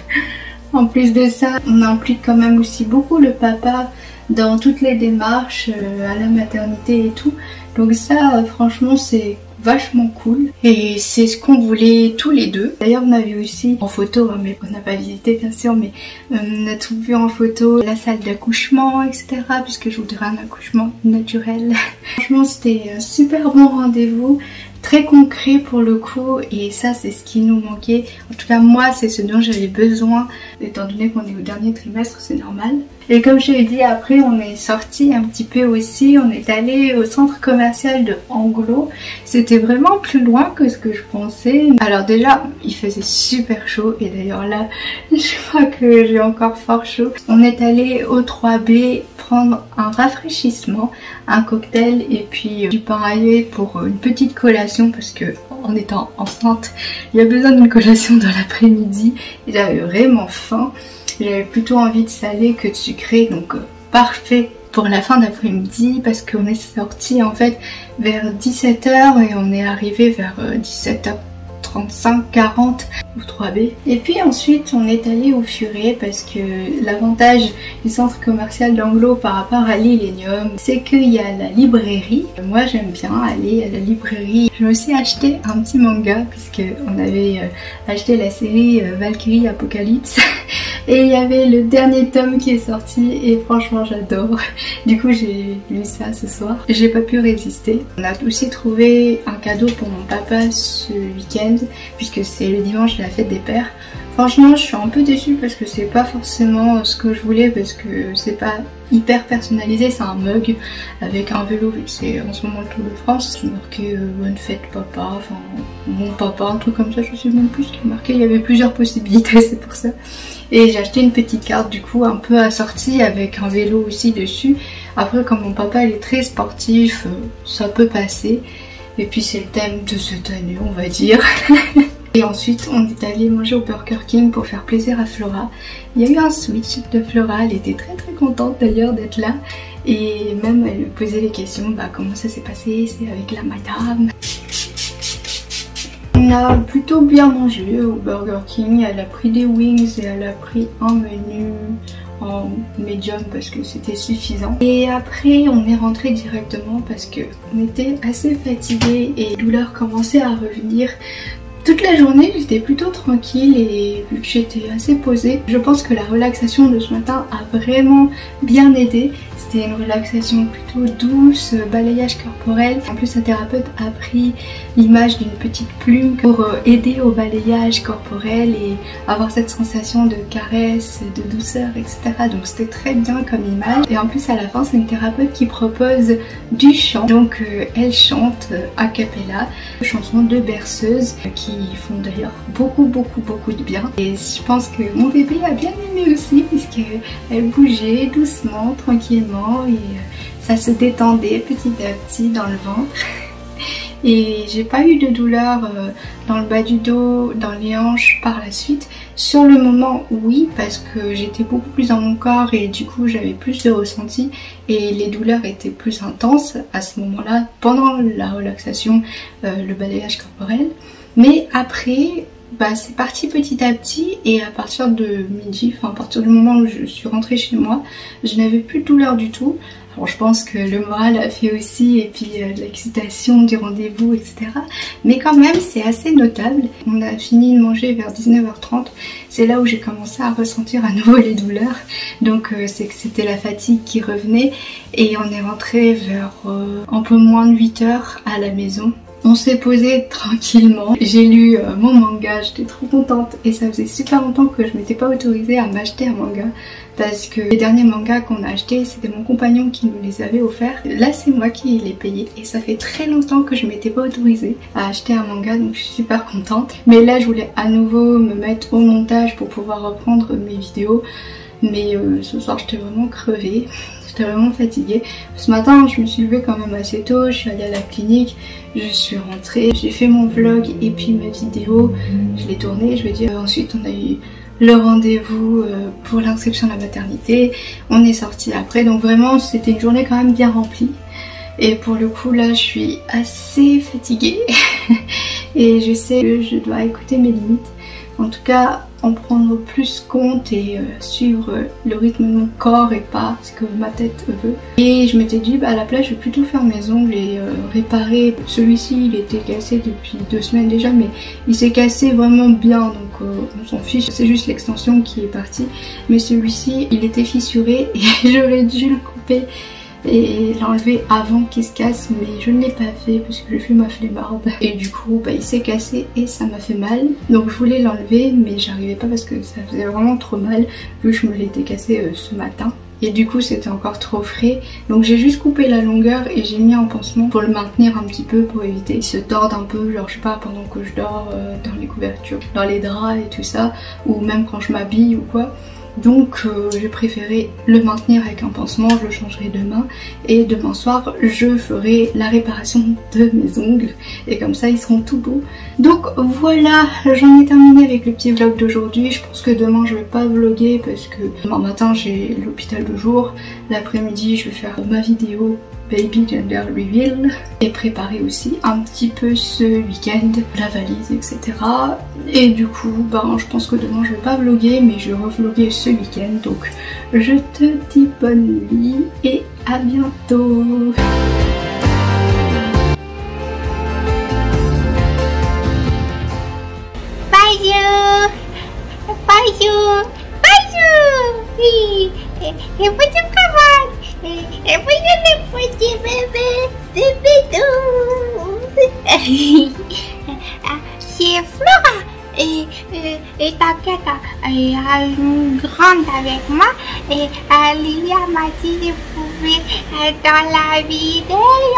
En plus de ça, on implique quand même aussi beaucoup le papa dans toutes les démarches euh, à la maternité et tout. Donc ça, euh, franchement, c'est vachement cool et c'est ce qu'on voulait tous les deux. D'ailleurs on a vu aussi en photo, mais on n'a pas visité bien sûr, mais on a tout vu en photo, la salle d'accouchement, etc, puisque je voudrais un accouchement naturel. Franchement c'était un super bon rendez-vous, très concret pour le coup, et ça c'est ce qui nous manquait. En tout cas moi c'est ce dont j'avais besoin, étant donné qu'on est au dernier trimestre, c'est normal. Et comme je l'ai dit, après on est sorti un petit peu aussi, on est allé au centre commercial de Anglo. C'était vraiment plus loin que ce que je pensais. Alors déjà il faisait super chaud, et d'ailleurs là je crois que j'ai encore fort chaud. On est allé au trois B prendre un rafraîchissement, un cocktail et puis du pain râpé pour une petite collation, parce que en étant enceinte il y a besoin d'une collation dans l'après-midi et j'avais vraiment faim. J'avais plutôt envie de salé que de sucré, donc euh, parfait pour la fin d'après-midi, parce qu'on est sorti en fait vers dix-sept heures et on est arrivé vers euh, dix-sept heures trente-cinq quarante ou trois B. Et puis ensuite on est allé au Furet parce que l'avantage du centre commercial d'Anglo par rapport à l'Illenium, c'est qu'il y a la librairie. Moi j'aime bien aller à la librairie. Je me suis acheté un petit manga puisque on avait euh, acheté la série euh, Valkyrie Apocalypse et il y avait le dernier tome qui est sorti et franchement j'adore. Du coup j'ai lu ça ce soir. J'ai pas pu résister. On a aussi trouvé un cadeau pour mon papa ce week-end puisque c'est le dimanche de la fête des pères. Franchement je suis un peu déçue parce que c'est pas forcément ce que je voulais parce que c'est pas hyper personnalisé, c'est un mug avec un vélo vu que c'est en ce moment le Tour de France. C'est marqué euh, bonne fête papa, enfin mon papa, un truc comme ça, je sais même plus ce qui est marqué, il y avait plusieurs possibilités, c'est pour ça. Et j'ai acheté une petite carte du coup un peu assortie avec un vélo aussi dessus. Après comme mon papa il est très sportif, euh, ça peut passer. Et puis c'est le thème de cette année on va dire. Et ensuite on est allé manger au Burger King pour faire plaisir à Flora. Il y a eu un switch de Flora, elle était très très contente d'ailleurs d'être là. Et même elle me posait les questions, bah comment ça s'est passé, c'est avec la madame. On a plutôt bien mangé au Burger King, elle a pris des wings et elle a pris un menu en médium parce que c'était suffisant. Et après on est rentré directement parce que on était assez fatigués et les douleurs commençaient à revenir. Toute la journée j'étais plutôt tranquille et vu que j'étais assez posée, je pense que la relaxation de ce matin a vraiment bien aidé. C'était une relaxation plutôt douce, balayage corporel. En plus, la thérapeute a pris l'image d'une petite plume pour aider au balayage corporel et avoir cette sensation de caresse, de douceur, et cetera. Donc c'était très bien comme image. Et en plus, à la fin, c'est une thérapeute qui propose du chant. Donc euh, elle chante euh, a cappella, chansons de berceuse euh, qui font d'ailleurs beaucoup, beaucoup, beaucoup de bien. Et je pense que mon bébé a bien aimé aussi puisqu'elle bougeait doucement, tranquillement. Et ça se détendait petit à petit dans le ventre. Et j'ai pas eu de douleur dans le bas du dos, dans les hanches par la suite. Sur le moment oui, parce que j'étais beaucoup plus dans mon corps et du coup j'avais plus de ressenti et les douleurs étaient plus intenses à ce moment-là pendant la relaxation, euh, le balayage corporel. Mais après bah, c'est parti petit à petit et à partir de midi, enfin à partir du moment où je suis rentrée chez moi, je n'avais plus de douleur du tout. Alors je pense que le moral a fait aussi et puis euh, l'excitation du rendez-vous, et cetera. Mais quand même c'est assez notable. On a fini de manger vers dix-neuf heures trente. C'est là où j'ai commencé à ressentir à nouveau les douleurs. Donc euh, c'est que c'était la fatigue qui revenait et on est rentré vers euh, un peu moins de huit heures à la maison. On s'est posé tranquillement, j'ai lu euh, mon manga, j'étais trop contente et ça faisait super longtemps que je m'étais pas autorisée à m'acheter un manga parce que les derniers mangas qu'on a achetés c'était mon compagnon qui nous les avait offerts. Là c'est moi qui les payais et ça fait très longtemps que je m'étais pas autorisée à acheter un manga donc je suis super contente. Mais là je voulais à nouveau me mettre au montage pour pouvoir reprendre mes vidéos mais euh, ce soir j'étais vraiment crevée. J'étais vraiment fatiguée. Ce matin, je me suis levée quand même assez tôt, je suis allée à la clinique, je suis rentrée, j'ai fait mon vlog et puis ma vidéo, je l'ai tournée, je veux dire. Ensuite, on a eu le rendez-vous pour l'inscription à la maternité, on est sorti après, donc vraiment, c'était une journée quand même bien remplie. Et pour le coup, là, je suis assez fatiguée et je sais que je dois écouter mes limites. En tout cas, en prendre plus compte et euh, suivre le rythme de mon corps et pas ce que ma tête veut. Et je m'étais dit bah à la place je vais plutôt faire mes ongles et euh, réparer. Celui-ci il était cassé depuis deux semaines déjà mais il s'est cassé vraiment bien donc euh, on s'en fiche, c'est juste l'extension qui est partie. Mais celui-ci il était fissuré et j'aurais dû le couper et l'enlever avant qu'il se casse mais je ne l'ai pas fait parce que je suis ma flemmarde et du coup bah, il s'est cassé et ça m'a fait mal donc je voulais l'enlever mais j'arrivais pas parce que ça faisait vraiment trop mal vu que je me l'étais cassé euh, ce matin et du coup c'était encore trop frais donc j'ai juste coupé la longueur et j'ai mis un pansement pour le maintenir un petit peu pour éviter qu'il se torde un peu genre je sais pas pendant que je dors euh, dans les couvertures, dans les draps et tout ça ou même quand je m'habille ou quoi. Donc euh, j'ai préféré le maintenir avec un pansement, je le changerai demain et demain soir je ferai la réparation de mes ongles et comme ça ils seront tout beaux. Donc voilà, j'en ai terminé avec le petit vlog d'aujourd'hui. Je pense que demain je vais pas vlogger parce que demain matin j'ai l'hôpital de jour, l'après-midi je vais faire ma vidéo Baby Gender Reveal et préparer aussi un petit peu ce week-end la valise, et cetera. Et du coup, ben, je pense que demain je vais pas vlogger, mais je vais revlogger ce week-end. Donc je te dis bonne nuit et à bientôt. Bonjour, bonjour, bonjour. Et, et, et bonjour comment? Et, et bonjour les petits bébés, des bidous. C'est Flora. Et, et, et t'inquiète, il y a une grande avec moi. Et euh, Lilia m'a dit que je pouvais être dans la vidéo.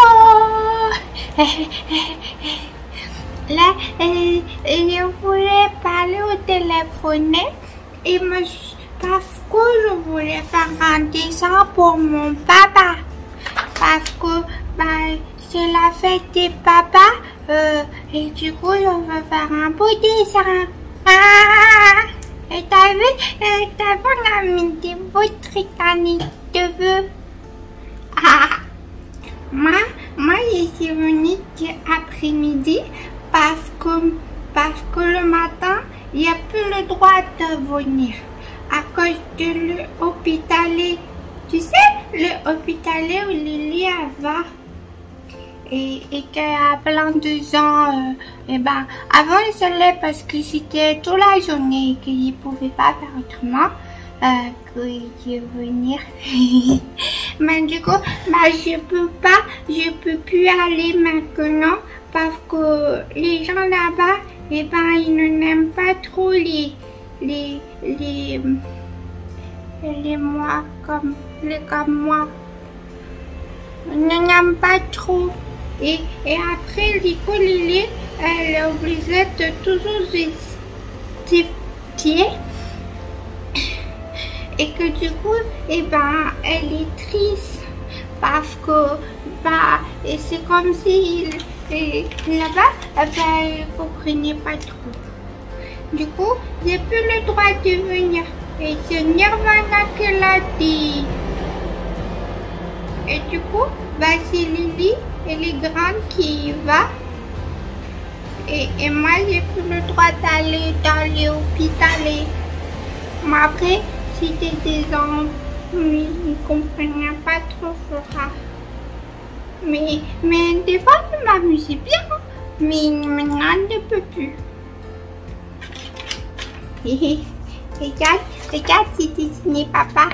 Là, euh, je voulais parler au téléphone et me, parce que je voulais faire un dessin pour mon papa. Parce que bah, c'est la fête des papas euh, et du coup je veux faire un beau dessin. Ah, et t'as vu, euh, t'as vu, on a mis des beaux trucs à mes cheveux. Ah, moi, moi je suis venue après-midi. Parce que, parce que le matin, il n'y a plus le droit de venir à cause de l'hôpitalé. Tu sais, l'hôpitalé où Lily va et, et qu'il y a plein de gens. Euh, et ben, avant, il se lève parce que c'était toute la journée et qu'il ne pouvait pas faire autrement euh, que de venir. Mais du coup, bah, je peux pas, je peux plus aller maintenant. Parce que les gens là-bas, eh ben, ils n'aiment pas trop les, les, les, les moi comme, les comme moi. Ils n'aiment pas trop. Et, et après, l'école, Lily, elle est obligée de toujours justifier. Et que du coup, eh ben, elle est triste. Parce que, bah, et c'est comme si... Et là-bas, ben, je ne comprenais pas trop. Du coup, j'ai plus le droit de venir. Et c'est Nirvana qui l'a dit. Et du coup, ben, c'est Lily et les grandes qui y vont. Et, et moi, j'ai plus le droit d'aller dans l'hôpital. Mais après, c'était des gens, ils ne comprenaient pas trop Flora. Mais, mais des fois, je m'amusais bien, mais maintenant, je ne peux plus. Et regarde, regarde, c'est dessiné papa.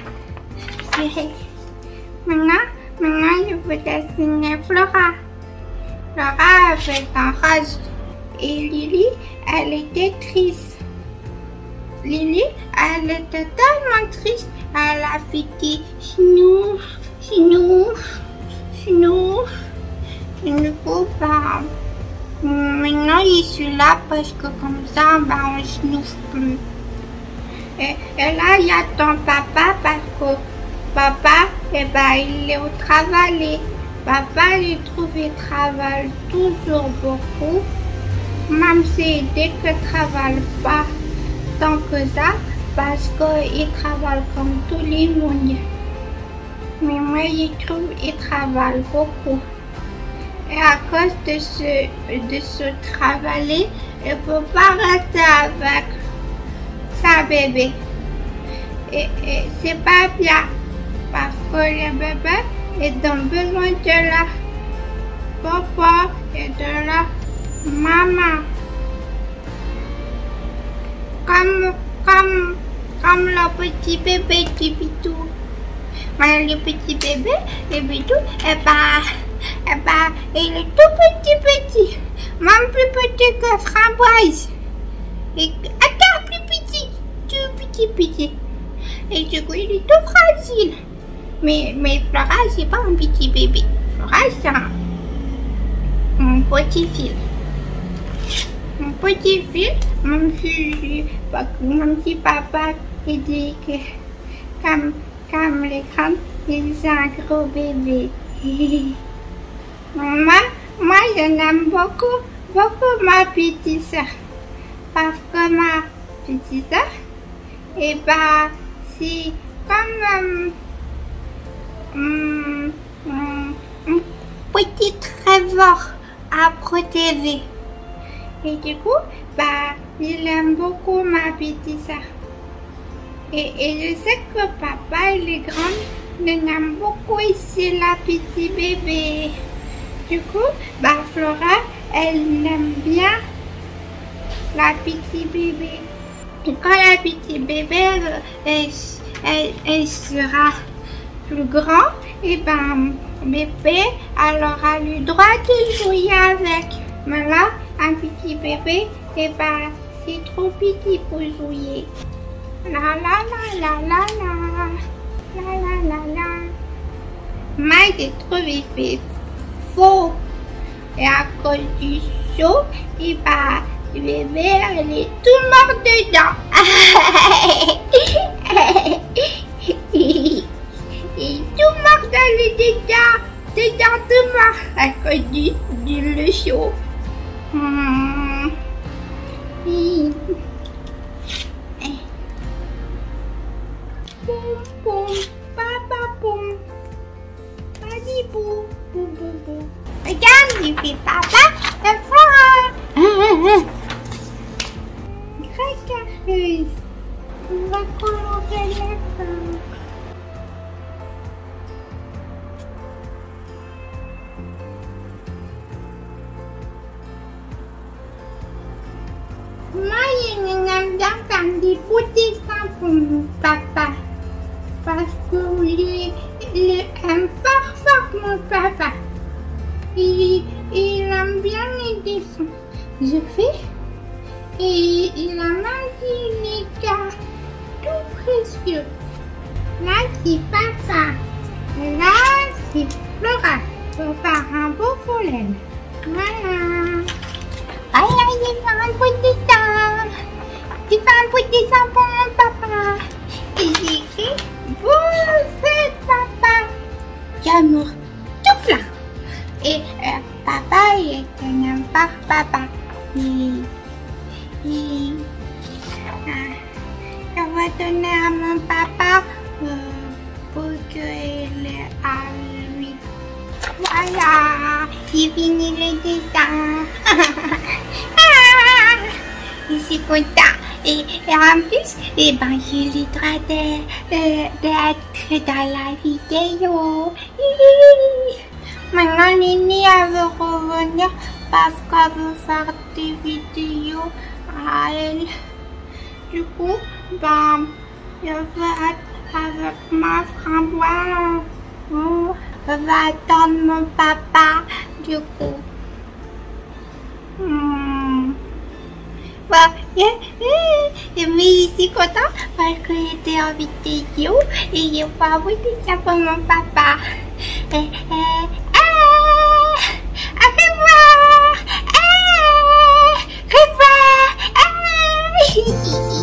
Maintenant, maintenant, je veux dessiner Flora. Flora avait un rage. Et Lily, elle était triste. Lily, elle était tellement triste. Elle a fait des snouf, snouf. Snouf. Et du coup, bah, maintenant je suis là parce que comme ça, bah, on snouffe plus. Et, et là, il y a ton papa parce que papa, eh ben, il est au travail. Papa, il trouve qu'il travaille toujours beaucoup. Même si dès qu'il ne travaille pas tant que ça, parce qu'il travaille comme tous les monde. Mais moi, je trouve qu'il travaille beaucoup. Et à cause de ce, de ce travail, il ne peut pas rester avec sa bébé. Et, et c'est pas bien. Parce que le bébé est dans besoin de la papa et de la maman. Comme, comme, comme le petit bébé du bidou. Mais le petit bébé, le bidou, eh ben, eh ben, il est tout petit petit. Même plus petit que Framboise. Et attends, plus petit, tout petit petit. Et du coup, il est tout fragile. Mais, mais Flora, c'est pas un petit bébé. Flora, c'est un, un petit fil. Un petit fil, même si, même si papa il dit que comme, comme les grands, il est un gros bébé. Moi, moi, je l'aime beaucoup, beaucoup ma petite soeur. Parce que ma petite soeur, et bah, c'est comme... Um, um, um, un petit trésor à protéger. Et du coup, bah, il aime beaucoup ma petite sœur. Et, et je sais que papa et les grands n'aiment beaucoup ici la petite bébé. Du coup, bah, Flora, elle aime bien la petite bébé. Et quand la petite bébé, elle, elle, elle sera plus grand, et ben, bébé, elle aura le droit de jouer avec. Mais là, un petit bébé, et ben, c'est trop petit pour jouer. La la la la la la la la la la. Moi j'ai trouvé fait faux. Et à cause du chaud, et bah le bébé elle est tout mort dedans. Il est tout mort dans le dedans, dedans tout mort à cause du, du le chaud. Hmm. Et... Boum, boum, papa, boum. Vas-y, boum, boum, boum, boum. Regarde, il fait papa, le fort. Très carreuse. On va colorer les fleurs. Moi, j'aime bien faire des petits dessins pour mon papa. Parce qu'il il aime fort fort mon papa. Il, il aime bien les dessins. Je fais et il a mis les gars tout précieux. Là c'est papa. Là c'est Flora. Pour faire un beau pollen. Voilà. Voilà, j'ai fait un petit dessin. J'ai fait un petit dessin pour mon papa. Et j'ai écrit bonne fête papa. J'amour tout plein. Et euh, papa il n'aime pas papa. Et, et euh, je vais donner à mon papa euh, pour qu'il ait à lui. Voilà, j'ai fini le dessin. Ah, je suis contente. Et, et en plus, eh ben, j'ai le droit d'être dans la vidéo. Maintenant, Nini, elle veut revenir parce qu'elle veut faire des vidéos à elle. Du coup, ben, je veux être avec ma framboise. Oh, je vais attendre mon papa, du coup. Hmm. Bon, yeah, yeah. Mais je suis contente parce que j'étais en vidéo et je vais avoir ça pour mon papa. Et, et, ah, à revoir, ah, revoir, ah.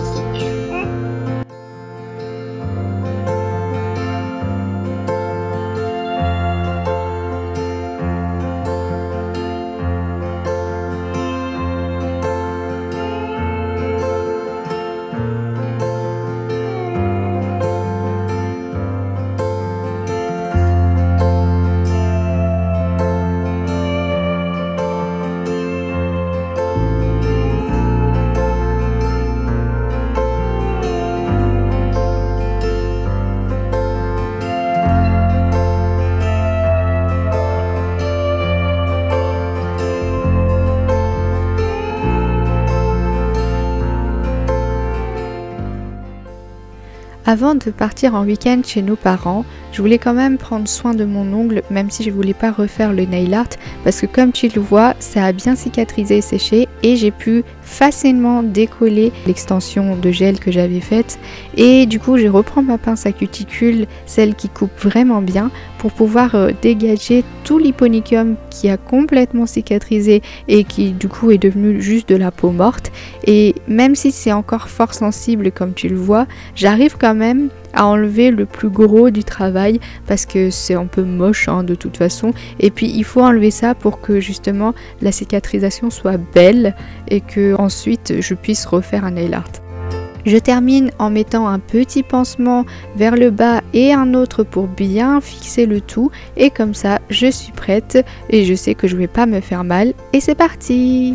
Avant de partir en week-end chez nos parents, je voulais quand même prendre soin de mon ongle, même si je voulais pas refaire le nail art, parce que comme tu le vois, ça a bien cicatrisé et séché et j'ai pu facilement décoller l'extension de gel que j'avais faite. Et du coup, je reprends ma pince à cuticule, celle qui coupe vraiment bien, pour pouvoir euh, dégager tout l'hyponychium qui a complètement cicatrisé et qui du coup est devenu juste de la peau morte. Et même si c'est encore fort sensible comme tu le vois, j'arrive quand même à enlever le plus gros du travail parce que c'est un peu moche hein, de toute façon, et puis il faut enlever ça pour que justement la cicatrisation soit belle et que ensuite je puisse refaire un nail art. Je termine en mettant un petit pansement vers le bas et un autre pour bien fixer le tout. Et comme ça, je suis prête et je sais que je vais pas me faire mal. Et c'est parti!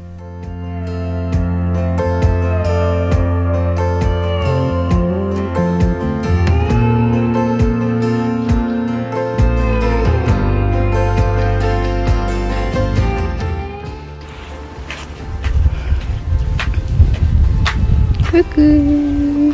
Coucou!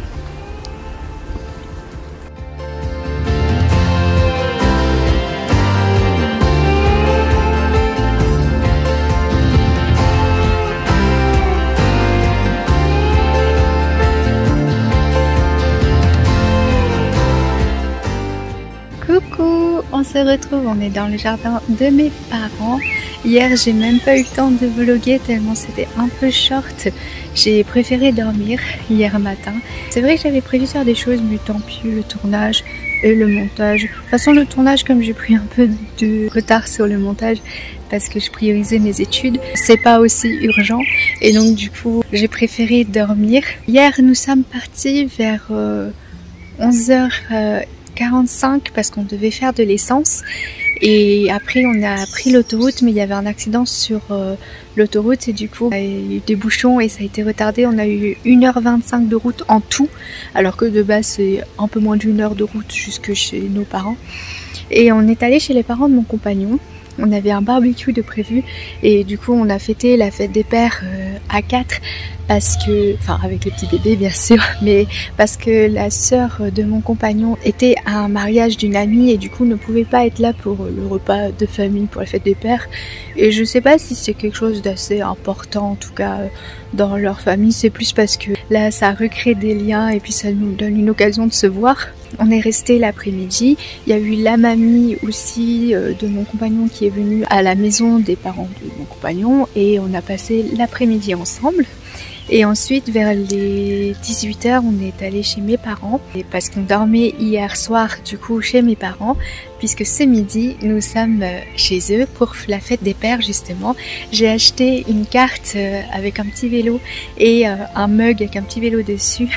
Coucou, on se retrouve, on est dans le jardin de mes parents. Hier, j'ai même pas eu le temps de vlogger tellement c'était un peu short. J'ai préféré dormir hier matin. C'est vrai que j'avais prévu faire des choses, mais tant pis, le tournage et le montage. De toute façon, le tournage, comme j'ai pris un peu de retard sur le montage parce que je priorisais mes études, c'est pas aussi urgent et donc du coup, j'ai préféré dormir. Hier, nous sommes partis vers euh, onze heures quarante-cinq parce qu'on devait faire de l'essence. Et après on a pris l'autoroute, mais il y avait un accident sur euh, l'autoroute et du coup il y a eu des bouchons et ça a été retardé. On a eu une heure vingt-cinq de route en tout, alors que de base c'est un peu moins d'une heure de route jusque chez nos parents. Et on est allé chez les parents de mon compagnon. On avait un barbecue de prévu et du coup on a fêté la fête des pères euh, à quatre parce que, enfin avec les petits bébés bien sûr, mais parce que la sœur de mon compagnon était à un mariage d'une amie et du coup ne pouvait pas être là pour le repas de famille pour la fête des pères. Et je sais pas si c'est quelque chose d'assez important en tout cas dans leur famille, c'est plus parce que là ça recrée des liens et puis ça nous donne une occasion de se voir. On est resté l'après-midi, il y a eu la mamie aussi euh, de mon compagnon qui est venue à la maison des parents de mon compagnon et on a passé l'après-midi ensemble. Et ensuite vers les dix-huit heures on est allé chez mes parents et parce qu'on dormait hier soir du coup chez mes parents, puisque ce midi nous sommes chez eux pour la fête des pères justement. J'ai acheté une carte avec un petit vélo et un mug avec un petit vélo dessus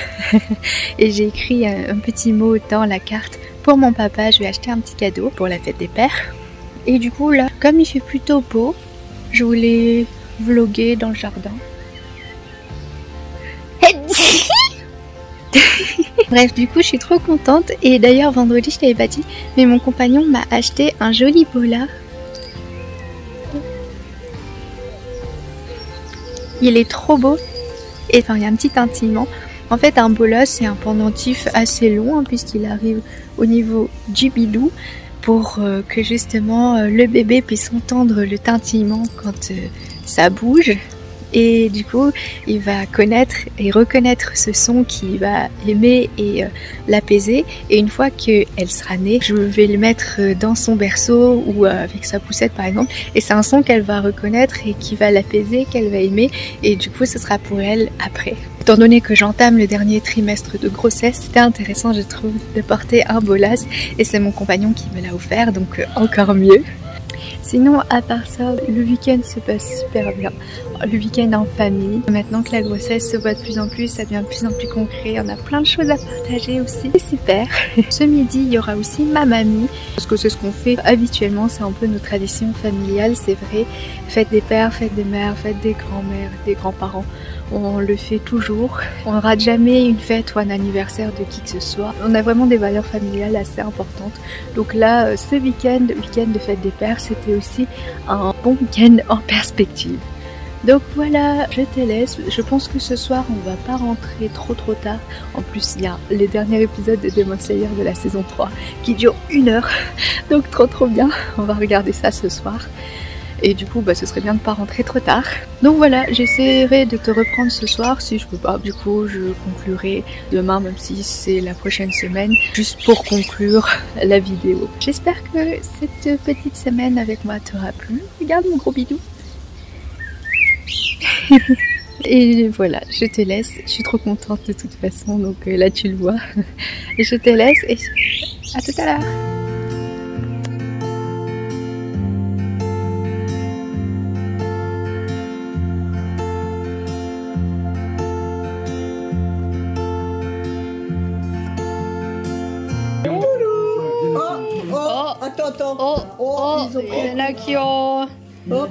et j'ai écrit un petit mot dans la carte pour mon papa. Je vais acheter un petit cadeau pour la fête des pères. Et du coup là, comme il fait plutôt beau, je voulais vlogger dans le jardin. Bref, du coup je suis trop contente et d'ailleurs vendredi je t'avais pas dit, mais mon compagnon m'a acheté un joli bola. Il est trop beau et enfin il y a un petit tintillement. En fait un bola c'est un pendentif assez long hein, puisqu'il arrive au niveau du bidou pour euh, que justement euh, le bébé puisse entendre le tintillement quand euh, ça bouge. Et du coup, il va connaître et reconnaître ce son qu'il va aimer et euh, l'apaiser. Et une fois qu'elle sera née, je vais le mettre dans son berceau ou euh, avec sa poussette par exemple. Et c'est un son qu'elle va reconnaître et qui va l'apaiser, qu'elle va aimer. Et du coup, ce sera pour elle après. Étant donné que j'entame le dernier trimestre de grossesse, c'était intéressant, je trouve, de porter un bolas. Et c'est mon compagnon qui me l'a offert, donc euh, encore mieux. Sinon, à part ça, le week-end se passe super bien. Le week-end en famille. Maintenant que la grossesse se voit de plus en plus, ça devient de plus en plus concret. On a plein de choses à partager aussi. C'est super. Ce midi, il y aura aussi ma mamie. Parce que c'est ce qu'on fait habituellement. C'est un peu nos traditions familiales, c'est vrai. Fête des pères, fête des mères, fête des grands-mères, des grands-parents. On le fait toujours. On ne rate jamais une fête ou un anniversaire de qui que ce soit. On a vraiment des valeurs familiales assez importantes. Donc là, ce week-end, week-end de fête des pères, c'était aussi un bon week-end en perspective. Donc voilà, je te laisse. Je pense que ce soir, on va pas rentrer trop trop tard. En plus, il y a les derniers épisodes de Demon Slayer de la saison trois qui durent une heure. Donc trop trop bien. On va regarder ça ce soir. Et du coup, bah, ce serait bien de pas rentrer trop tard. Donc voilà, j'essaierai de te reprendre ce soir. Si je peux pas, du coup, je conclurai demain, même si c'est la prochaine semaine, juste pour conclure la vidéo. J'espère que cette petite semaine avec moi t'aura plu. Regarde mon gros bidou. Et voilà, je te laisse. Je suis trop contente de toute façon, donc euh, là tu le vois. Et je te laisse et à tout à l'heure. attends. Oh, Oh, oh, ils ont il pris y en a qui ont... Hop.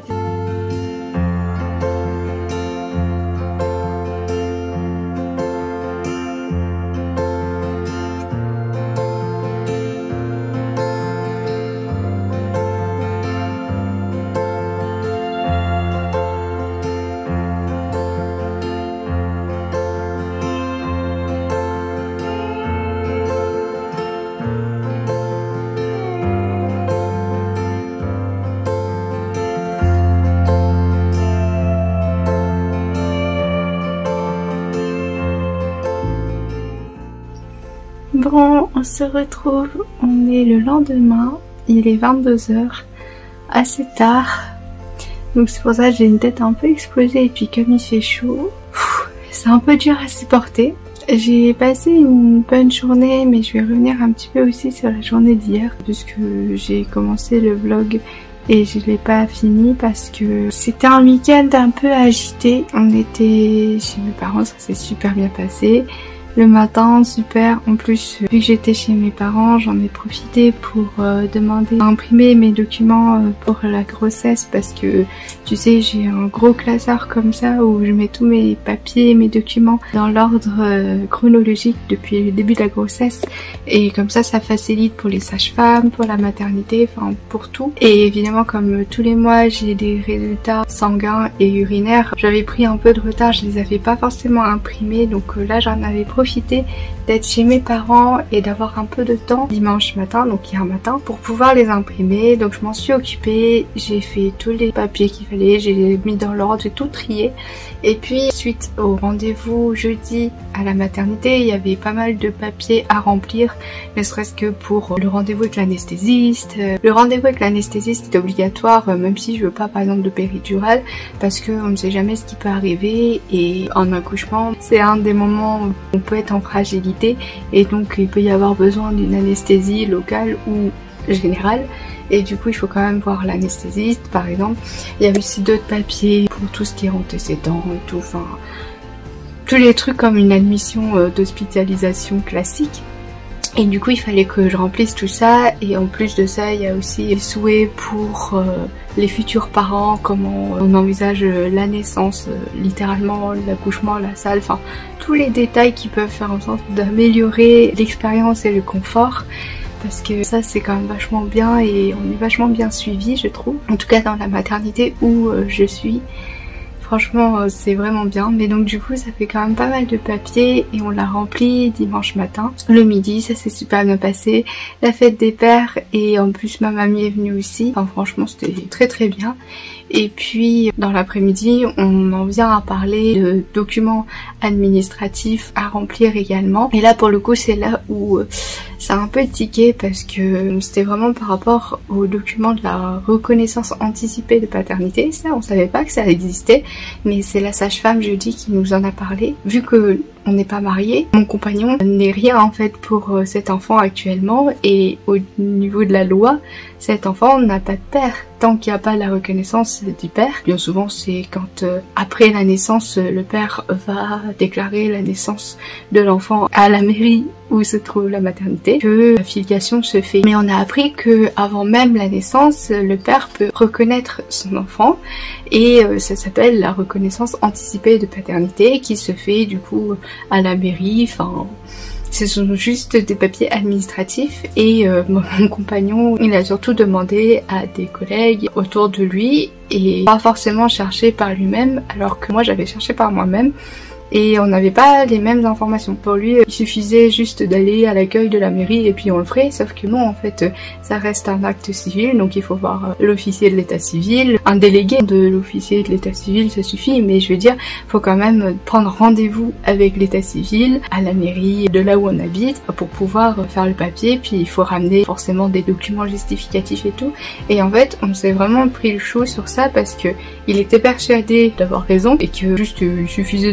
Bon, on se retrouve, on est le lendemain, il est vingt-deux heures, assez tard, donc c'est pour ça que j'ai une tête un peu explosée et puis comme il fait chaud, c'est un peu dur à supporter. J'ai passé une bonne journée, mais je vais revenir un petit peu aussi sur la journée d'hier, puisque j'ai commencé le vlog et je l'ai pas fini parce que c'était un week-end un peu agité. On était chez mes parents, ça s'est super bien passé. Le matin, super. En plus, vu que j'étais chez mes parents, j'en ai profité pour euh, demander à imprimer mes documents euh, pour la grossesse parce que, tu sais, j'ai un gros classeur comme ça où je mets tous mes papiers, mes documents dans l'ordre euh, chronologique depuis le début de la grossesse. Et comme ça, ça facilite pour les sages-femmes, pour la maternité, enfin pour tout. Et évidemment, comme tous les mois, j'ai des résultats sanguins et urinaires, j'avais pris un peu de retard, je les avais pas forcément imprimés. Donc euh, là, j'en avais profité profiter d'être chez mes parents et d'avoir un peu de temps dimanche matin, donc hier matin, pour pouvoir les imprimer. Donc je m'en suis occupée, j'ai fait tous les papiers qu'il fallait, j'ai mis dans l'ordre, j'ai tout trié. Et puis suite au rendez-vous jeudi à la maternité, il y avait pas mal de papiers à remplir, ne serait-ce que pour le rendez-vous avec l'anesthésiste. Le rendez-vous avec l'anesthésiste est obligatoire, même si je veux pas par exemple de péridurale, parce qu'on ne sait jamais ce qui peut arriver, et en accouchement c'est un des moments où on peut être en fragilité et donc il peut y avoir besoin d'une anesthésie locale ou générale, et du coup il faut quand même voir l'anesthésiste par exemple. Il y avait aussi d'autres papiers pour tout ce qui est antécédent et tout, enfin tous les trucs comme une admission euh, d'hospitalisation classique. Et du coup il fallait que je remplisse tout ça, et en plus de ça il y a aussi les souhaits pour euh, les futurs parents, comment on envisage la naissance, euh, littéralement l'accouchement, la salle, enfin tous les détails qui peuvent faire en sorte d'améliorer l'expérience et le confort, parce que ça c'est quand même vachement bien et on est vachement bien suivi je trouve, en tout cas dans la maternité où euh, je suis. Franchement c'est vraiment bien, mais donc du coup ça fait quand même pas mal de papiers et on l'a rempli dimanche matin. Le midi ça s'est super bien passé, la fête des pères, et en plus ma mamie est venue aussi, enfin franchement c'était très très bien. Et puis dans l'après-midi on en vient à parler de documents administratifs à remplir également, et là pour le coup c'est là où ça a un peu tiqué parce que c'était vraiment par rapport au document de la reconnaissance anticipée de paternité. Ça on savait pas que ça existait, mais c'est la sage-femme jeudi qui nous en a parlé. Vu que on n'est pas mariés, mon compagnon n'est rien en fait pour cet enfant actuellement, et au niveau de la loi cet enfant n'a pas de père tant qu'il n'y a pas la reconnaissance du père. Bien souvent c'est quand euh, après la naissance le père va déclarer la naissance de l'enfant à la mairie où se trouve la maternité que la filiation se fait. Mais on a appris que avant même la naissance le père peut reconnaître son enfant, et euh, ça s'appelle la reconnaissance anticipée de paternité qui se fait du coup à la mairie. Enfin ce sont juste des papiers administratifs, et euh, mon compagnon il a surtout demandé à des collègues autour de lui et pas forcément cherché par lui-même, alors que moi j'avais cherché par moi-même. Et on n'avait pas les mêmes informations. Pour lui, il suffisait juste d'aller à l'accueil de la mairie et puis on le ferait, sauf que non, en fait, ça reste un acte civil, donc il faut voir l'officier de l'état civil. Un délégué de l'officier de l'état civil, ça suffit, mais je veux dire, faut quand même prendre rendez-vous avec l'état civil, à la mairie de là où on habite, pour pouvoir faire le papier, puis il faut ramener forcément des documents justificatifs et tout. Et en fait, on s'est vraiment pris le chaud sur ça parce que il était persuadé d'avoir raison et que juste il suffisait d'aller comme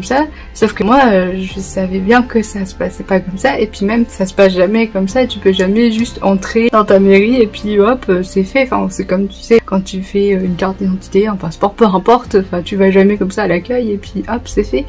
ça. Sauf que moi, euh, je savais bien que ça se passait pas comme ça. Et puis même, ça se passe jamais comme ça. Tu peux jamais juste entrer dans ta mairie et puis hop, c'est fait. Enfin, c'est comme tu sais, quand tu fais une carte d'identité, un passeport, peu importe. Enfin, tu vas jamais comme ça à l'accueil et puis hop, c'est fait.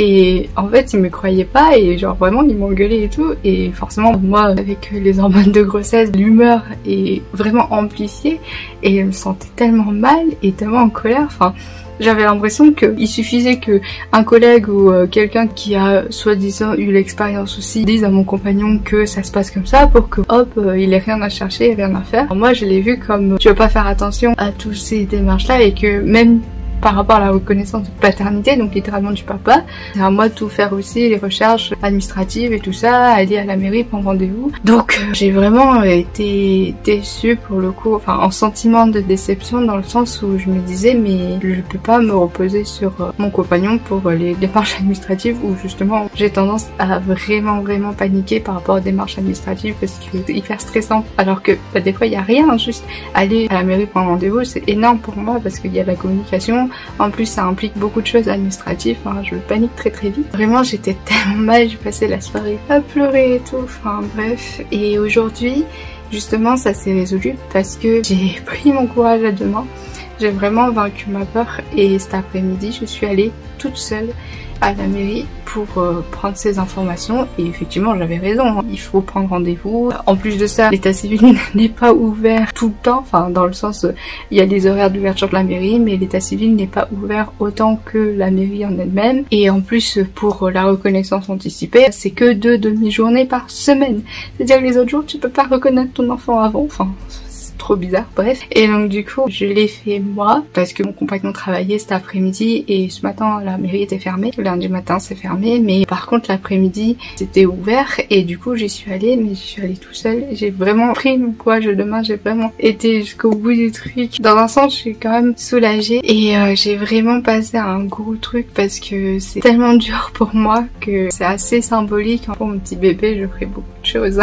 Et en fait, ils me croyaient pas et genre vraiment, ils m'engueulaient et tout. Et forcément, moi, avec les hormones de grossesse, l'humeur est vraiment amplifiée et je me sentais tellement mal et tellement en colère. Enfin, j'avais l'impression qu'il suffisait que un collègue ou euh, quelqu'un qui a soi-disant eu l'expérience aussi dise à mon compagnon que ça se passe comme ça pour que hop, euh, il ait rien à chercher, rien à faire. Alors moi, je l'ai vu comme tu veux pas faire attention à tous ces démarches-là et que même par rapport à la reconnaissance de paternité, donc littéralement du papa, c'est à moi de tout faire aussi, les recherches administratives et tout ça, aller à la mairie pour rendez-vous. Donc euh, j'ai vraiment été déçue pour le coup, enfin en sentiment de déception dans le sens où je me disais mais je peux pas me reposer sur euh, mon compagnon pour euh, les démarches administratives où justement j'ai tendance à vraiment vraiment paniquer par rapport aux démarches administratives parce que c'est hyper stressant alors que bah, des fois il y a rien, juste aller à la mairie pour un rendez-vous c'est énorme pour moi parce qu'il y a la communication. En plus, ça implique beaucoup de choses administratives. Enfin, je panique très très vite. Vraiment, j'étais tellement mal. J'ai passé la soirée à pleurer et tout. Enfin, bref. Et aujourd'hui, justement, ça s'est résolu parce que j'ai pris mon courage à deux mains. J'ai vraiment vaincu ma peur. Et cet après-midi, je suis allée toute seule à la mairie pour euh, prendre ces informations et effectivement j'avais raison, il faut prendre rendez-vous. En plus de ça, l'état civil n'est pas ouvert tout le temps, enfin dans le sens il y a des horaires d'ouverture de la mairie mais l'état civil n'est pas ouvert autant que la mairie en elle-même et en plus pour la reconnaissance anticipée c'est que deux demi-journées par semaine, c'est-à-dire que les autres jours tu peux pas reconnaître ton enfant avant, enfin trop bizarre, bref. Et donc du coup, je l'ai fait moi, parce que mon compagnon travaillait cet après-midi et ce matin, la mairie était fermée. Le lundi matin, c'est fermé, mais par contre, l'après-midi, c'était ouvert et du coup, j'y suis allée, mais j'y suis allée tout seul. J'ai vraiment pris mon courage de main, j'ai vraiment été jusqu'au bout du truc. Dans un sens, je suis quand même soulagée et euh, j'ai vraiment passé un gros truc parce que c'est tellement dur pour moi que c'est assez symbolique. Pour mon petit bébé, je ferai beaucoup de choses.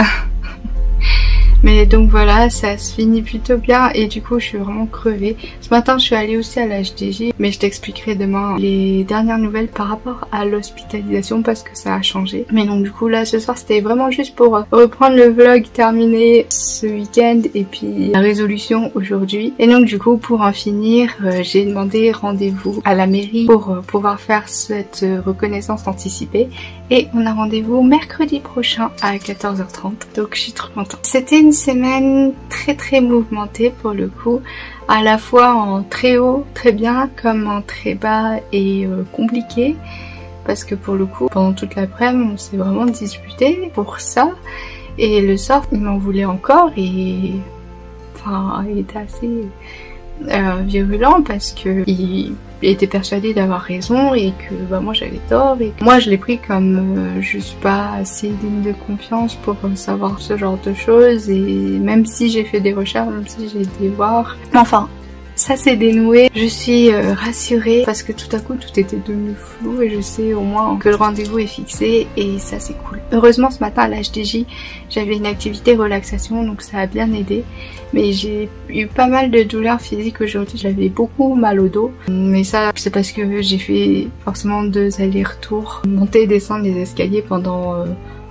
Mais donc voilà, ça se finit plutôt bien et du coup je suis vraiment crevée. Ce matin je suis allée aussi à l'H D J, mais je t'expliquerai demain les dernières nouvelles par rapport à l'hospitalisation parce que ça a changé. Mais donc du coup là ce soir c'était vraiment juste pour reprendre le vlog terminé ce week-end et puis la résolution aujourd'hui. Et donc du coup pour en finir, euh, j'ai demandé rendez-vous à la mairie pour euh, pouvoir faire cette euh, reconnaissance anticipée. Et on a rendez-vous mercredi prochain à quatorze heures trente, donc je suis trop contente. C'était une semaine très très mouvementée pour le coup, à la fois en très haut, très bien, comme en très bas et euh, compliqué. Parce que pour le coup, pendant toute l'après-midi, on s'est vraiment disputé pour ça. Et le soir, il m'en voulait encore et... Enfin, il était assez... Euh, virulent parce que il était persuadé d'avoir raison et que bah, moi j'avais tort et que moi je l'ai pris comme euh, je suis pas assez digne de confiance pour euh, savoir ce genre de choses et même si j'ai fait des recherches, même si j'ai été voir, enfin ça s'est dénoué. Je suis euh, rassurée parce que tout à coup tout était devenu flou et je sais au moins que le rendez-vous est fixé et ça c'est cool. Heureusement ce matin à l'H D J j'avais une activité relaxation donc ça a bien aidé. Mais j'ai eu pas mal de douleurs physiques aujourd'hui, j'avais beaucoup mal au dos. Mais ça c'est parce que j'ai fait forcément deux allers-retours, monter et descendre les escaliers pendant... Euh...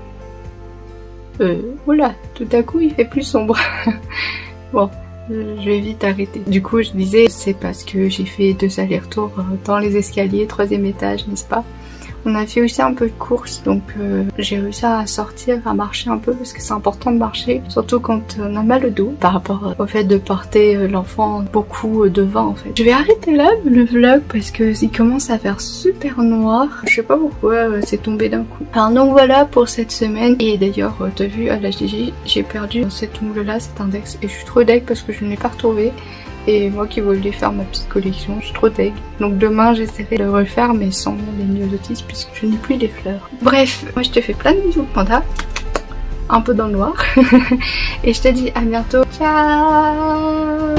Euh... Oula, tout à coup il fait plus sombre. Bon. Je vais vite arrêter. Du coup, je disais, c'est parce que j'ai fait deux allers-retours dans les escaliers, troisième étage, n'est-ce pas? On a fait aussi un peu de course, donc euh, j'ai réussi à sortir, à marcher un peu parce que c'est important de marcher, surtout quand on a mal au dos, par rapport au fait de porter l'enfant beaucoup devant en fait. Je vais arrêter là le vlog parce que il commence à faire super noir. Je sais pas pourquoi c'est tombé d'un coup. Alors donc voilà pour cette semaine. Et d'ailleurs, t'as vu à l'H D J, j'ai perdu cet ongle là, cet index, et je suis trop deg parce que je ne l'ai pas retrouvé. Et moi qui voulais faire ma petite collection, je suis trop deg. Donc demain j'essaierai de le refaire mais sans les myosotis puisque je n'ai plus les fleurs. Bref, moi je te fais plein de bisous panda. Un peu dans le noir. Et je te dis à bientôt. Ciao.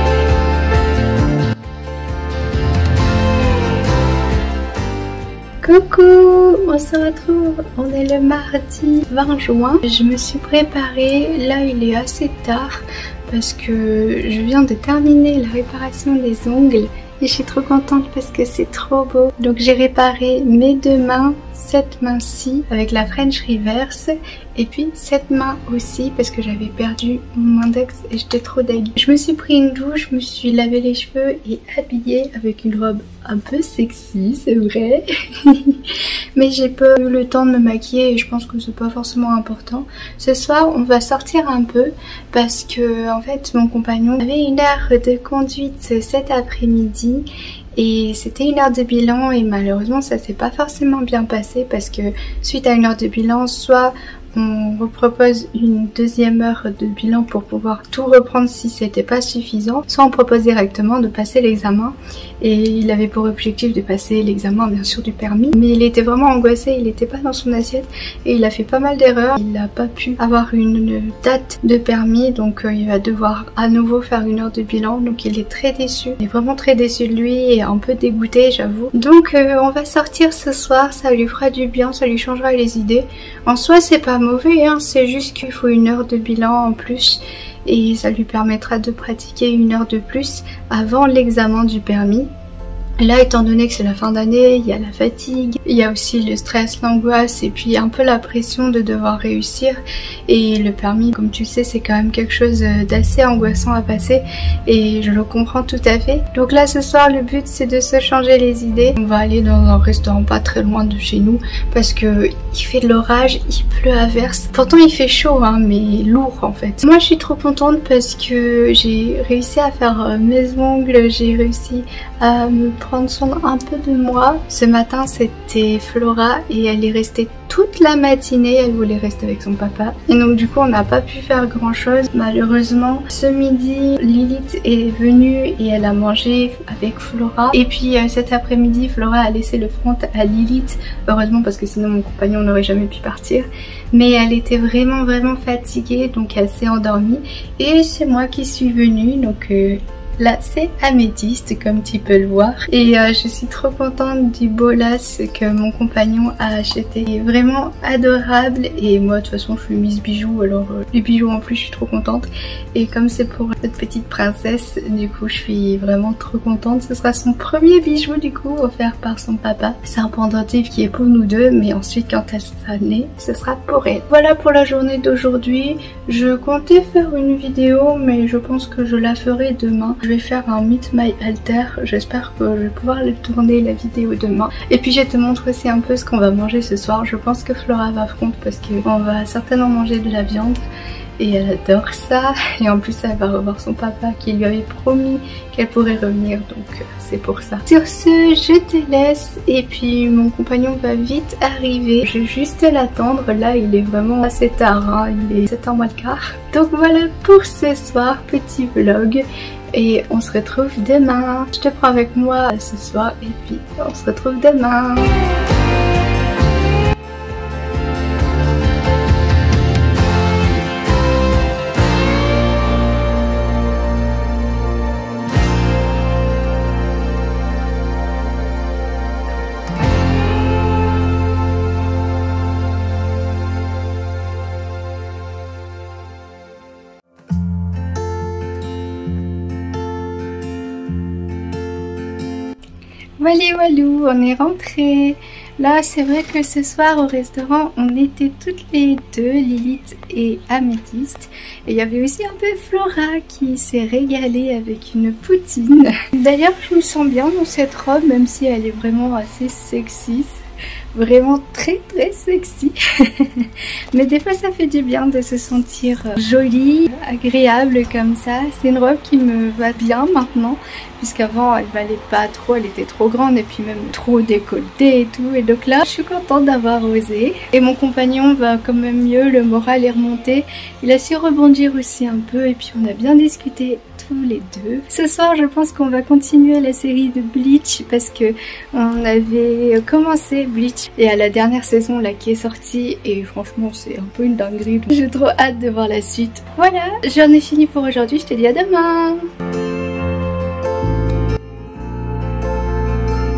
Coucou, on se retrouve, on est le mardi vingt juin. Je me suis préparée, là il est assez tard parce que je viens de terminer la réparation des ongles et je suis trop contente parce que c'est trop beau. Donc j'ai réparé mes deux mains, cette main-ci avec la French Reverse et puis cette main aussi parce que j'avais perdu mon index et j'étais trop deg. Je me suis pris une douche, je me suis lavé les cheveux et habillée avec une robe un peu sexy, c'est vrai. Mais j'ai pas eu le temps de me maquiller et je pense que c'est pas forcément important. Ce soir on va sortir un peu parce que en fait mon compagnon avait une heure de conduite cet après-midi et c'était une heure de bilan et malheureusement ça s'est pas forcément bien passé parce que suite à une heure de bilan, soit on repropose une deuxième heure de bilan pour pouvoir tout reprendre si c'était pas suffisant, soit on propose directement de passer l'examen et il avait pour objectif de passer l'examen bien sûr du permis, mais il était vraiment angoissé, il était pas dans son assiette et il a fait pas mal d'erreurs, il n'a pas pu avoir une date de permis donc euh, il va devoir à nouveau faire une heure de bilan, donc il est très déçu, il est vraiment très déçu de lui et un peu dégoûté j'avoue. Donc euh, on va sortir ce soir, ça lui fera du bien, ça lui changera les idées. En soi c'est pas mauvais, hein, c'est juste qu'il faut une heure de bilan en plus et ça lui permettra de pratiquer une heure de plus avant l'examen du permis. Là, étant donné que c'est la fin d'année, il y a la fatigue, il y a aussi le stress, l'angoisse et puis un peu la pression de devoir réussir. Et le permis, comme tu sais, c'est quand même quelque chose d'assez angoissant à passer et je le comprends tout à fait. Donc là, ce soir, le but c'est de se changer les idées. On va aller dans un restaurant pas très loin de chez nous parce que il fait de l'orage, il pleut à verse. Pourtant, il fait chaud, hein, mais lourd en fait. Moi, je suis trop contente parce que j'ai réussi à faire mes ongles, j'ai réussi à me prendre soin un peu de moi. Ce matin c'était Flora et elle est restée toute la matinée, elle voulait rester avec son papa et donc du coup on n'a pas pu faire grand chose malheureusement. Ce midi Lilith est venue et elle a mangé avec Flora et puis euh, cet après-midi Flora a laissé le front à Lilith, heureusement parce que sinon mon compagnon n'aurait jamais pu partir, mais elle était vraiment vraiment fatiguée donc elle s'est endormie et c'est moi qui suis venue donc euh, là c'est améthyste comme tu peux le voir et euh, je suis trop contente du bolas que mon compagnon a acheté. Il est vraiment adorable et moi de toute façon je suis Miss Bijoux alors euh, les bijoux en plus je suis trop contente et comme c'est pour cette petite princesse du coup je suis vraiment trop contente. Ce sera son premier bijou du coup offert par son papa. C'est un pendentif qui est pour nous deux mais ensuite quand elle sera née ce sera pour elle. Voilà pour la journée d'aujourd'hui. Je comptais faire une vidéo mais je pense que je la ferai demain. Je vais faire un Meet My Alter, j'espère que je vais pouvoir le tourner la vidéo demain. Et puis je te montre aussi un peu ce qu'on va manger ce soir. Je pense que Flora va fondre parce qu'on va certainement manger de la viande et elle adore ça. Et en plus elle va revoir son papa qui lui avait promis qu'elle pourrait revenir donc c'est pour ça. Sur ce je te laisse et puis mon compagnon va vite arriver. Je vais juste l'attendre, là il est vraiment assez tard, hein. Il est sept heures moins le quart. Donc voilà pour ce soir, petit vlog. Et on se retrouve demain. Je te prends avec moi ce soir et puis on se retrouve demain. Voilà, walou, on est rentré. Là, c'est vrai que ce soir au restaurant, on était toutes les deux, Lilith et Améthyste. Et il y avait aussi un peu Flora qui s'est régalée avec une poutine. D'ailleurs, je me sens bien dans cette robe, même si elle est vraiment assez sexy. Vraiment très très sexy. Mais des fois ça fait du bien de se sentir jolie, agréable comme ça. C'est une robe qui me va bien maintenant, puisqu'avant elle m'allait pas trop, elle était trop grande et puis même trop décolletée et tout. Et donc là je suis contente d'avoir osé. Et mon compagnon va quand même mieux, le moral est remonté. Il a su rebondir aussi un peu et puis on a bien discuté tous les deux. Ce soir je pense qu'on va continuer la série de Bleach parce que on avait commencé Bleach et à la dernière saison là qui est sortie et franchement c'est un peu une dinguerie. J'ai trop hâte de voir la suite. Voilà, j'en ai fini pour aujourd'hui, je te dis à demain.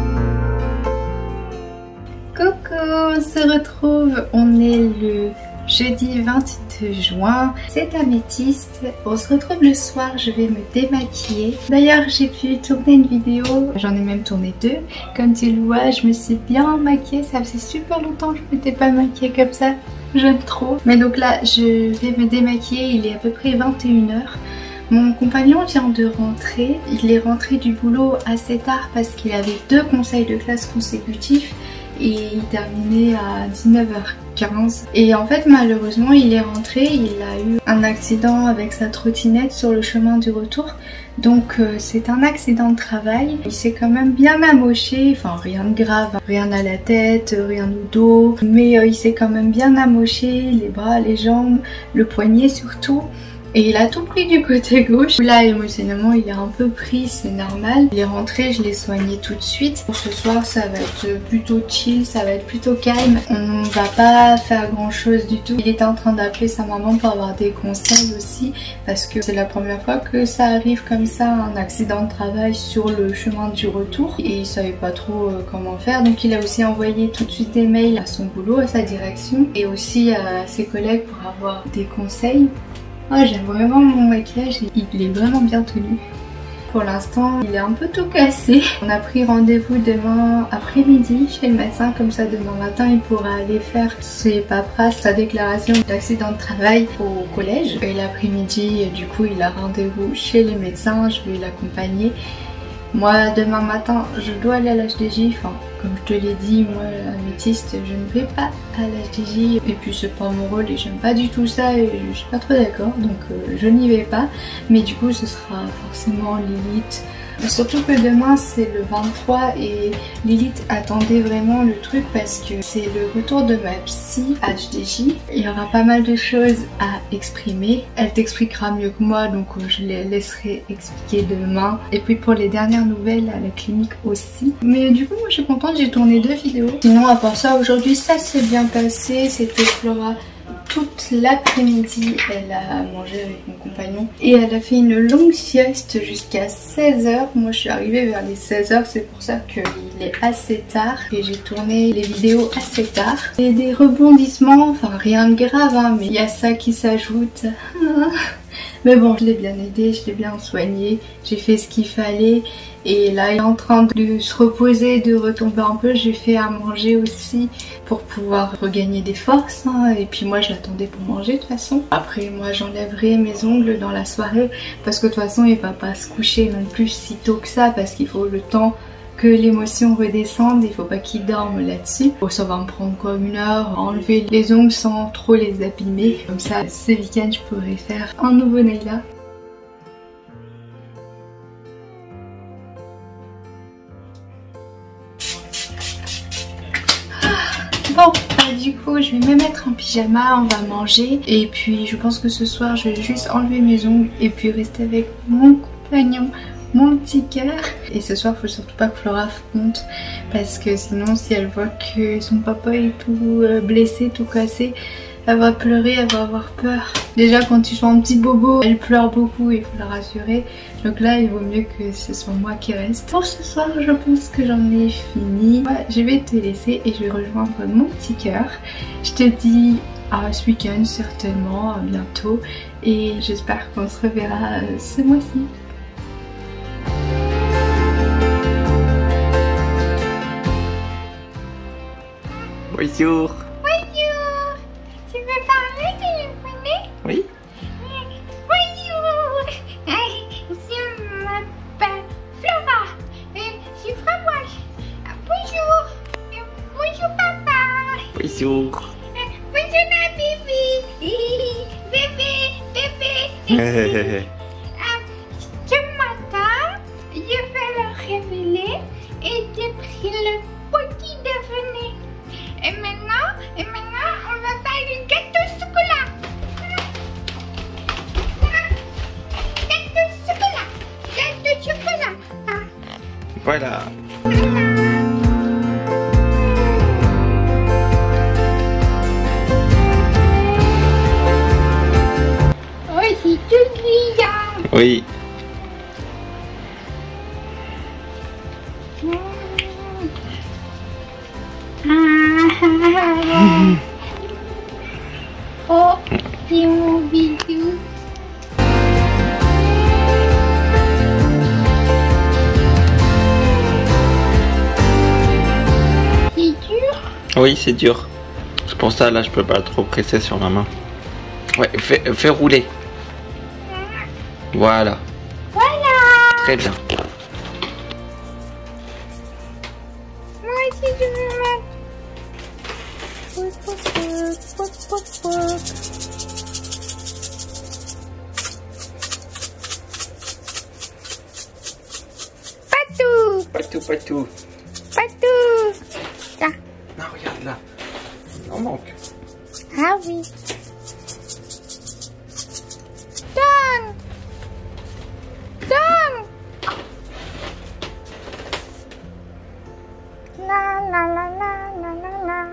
Coucou, on se retrouve, on est le jeudi vingt-deux juin. C'est Améthyste. On se retrouve le soir, je vais me démaquiller. D'ailleurs j'ai pu tourner une vidéo, j'en ai même tourné deux. Comme tu le vois, je me suis bien maquillée, ça faisait super longtemps que je m'étais pas maquillée comme ça. J'aime trop. Mais donc là je vais me démaquiller, il est à peu près vingt et une heures. Mon compagnon vient de rentrer, il est rentré du boulot assez tard parce qu'il avait deux conseils de classe consécutifs et il terminait à dix-neuf heures quinze. Et en fait malheureusement il est rentré, il a eu un accident avec sa trottinette sur le chemin du retour. Donc euh, c'est un accident de travail. Il s'est quand même bien amoché, enfin rien de grave, rien à la tête, rien au dos. Mais euh, il s'est quand même bien amoché, les bras, les jambes, le poignet surtout. Et il a tout pris du côté gauche. Là émotionnellement il est un peu pris, c'est normal. Il est rentré, je l'ai soigné tout de suite. Pour ce soir ça va être plutôt chill, ça va être plutôt calme. On va pas faire grand chose du tout. Il était en train d'appeler sa maman pour avoir des conseils aussi. Parce que c'est la première fois que ça arrive comme ça, un accident de travail sur le chemin du retour. Et il savait pas trop comment faire. Donc il a aussi envoyé tout de suite des mails à son boulot, à sa direction. Et aussi à ses collègues pour avoir des conseils. Oh, j'aime vraiment mon maquillage, il est vraiment bien tenu. Pour l'instant, il est un peu tout cassé. On a pris rendez-vous demain après-midi chez le médecin, comme ça demain matin il pourra aller faire ses paperasses, sa déclaration d'accident de travail au collège. Et l'après-midi, du coup, il a rendez-vous chez les médecins, je vais l'accompagner. Moi, demain matin, je dois aller à l'H D J. Enfin, comme je te l'ai dit, moi, Améthyste, je ne vais pas à l'H D J. Et puis, c'est pas mon rôle et j'aime pas du tout ça et je suis pas trop d'accord. Donc, euh, je n'y vais pas. Mais du coup, ce sera forcément Lilith. Surtout que demain c'est le vingt-trois et Lilith attendait vraiment le truc parce que c'est le retour de ma psy H D J. Il y aura pas mal de choses à exprimer. Elle t'expliquera mieux que moi donc je les laisserai expliquer demain. Et puis pour les dernières nouvelles à la clinique aussi. Mais du coup moi je suis contente, j'ai tourné deux vidéos. Sinon à part ça aujourd'hui ça s'est bien passé. C'était Flora. Toute l'après-midi, elle a mangé avec mon compagnon et elle a fait une longue sieste jusqu'à seize heures. Moi je suis arrivée vers les seize heures, c'est pour ça qu'il est assez tard et j'ai tourné les vidéos assez tard. Et des rebondissements, enfin rien de grave hein, mais il y a ça qui s'ajoute. Mais bon, je l'ai bien aidé, je l'ai bien soigné, j'ai fait ce qu'il fallait. Et là, il est en train de se reposer, de retomber un peu. J'ai fait à manger aussi pour pouvoir regagner des forces. Hein. Et puis moi, je l'attendais pour manger de toute façon. Après, moi, j'enlèverai mes ongles dans la soirée. Parce que de toute façon, il va pas se coucher non plus si tôt que ça. Parce qu'il faut le temps que l'émotion redescende. Il faut pas qu'il dorme là-dessus. Oh, ça va me prendre quoi, une heure à enlever les ongles sans trop les abîmer. Comme ça, ce week-end, je pourrais faire un nouveau nail art. Bon, bah, du coup je vais me mettre en pyjama, on va manger et puis je pense que ce soir je vais juste enlever mes ongles et puis rester avec mon compagnon, mon petit cœur. Et ce soir faut surtout pas que Flora fonte parce que sinon si elle voit que son papa est tout blessé, tout cassé, elle va pleurer, elle va avoir peur. Déjà quand ils sont un petit bobo, elle pleure beaucoup, il faut la rassurer. Donc là il vaut mieux que ce soit moi qui reste. Pour ce soir je pense que j'en ai fini. Ouais, je vais te laisser et je vais rejoindre mon petit cœur. Je te dis à ce week-end certainement, à bientôt. Et j'espère qu'on se reverra ce mois-ci. Bonjour. Oui. Bonjour, je m'appelle Flora et je suis framboise. Bonjour, bonjour papa. Bonjour. Bonjour la bébé, bébé, bébé. Ce matin, je vais le révéler et j'ai pris le petit déjeuner. Et maintenant, et maintenant, on va faire le gâteau au chocolat. Voilà. Oh, c'est tout brillant. Oui. Oh, Oui, c'est dur. C'est pour ça, là, je peux pas trop presser sur ma main. Ouais, fais, fais rouler. Voilà. Voilà. Très bien. Moi aussi, je veux mettre. Pouc, pouc, pouc, pouc, pouc. Patou. Patou, patou. Patou. Là. Non, regarde là. Il en manque. Ah oui. Donne. Donne. La la la la la la la.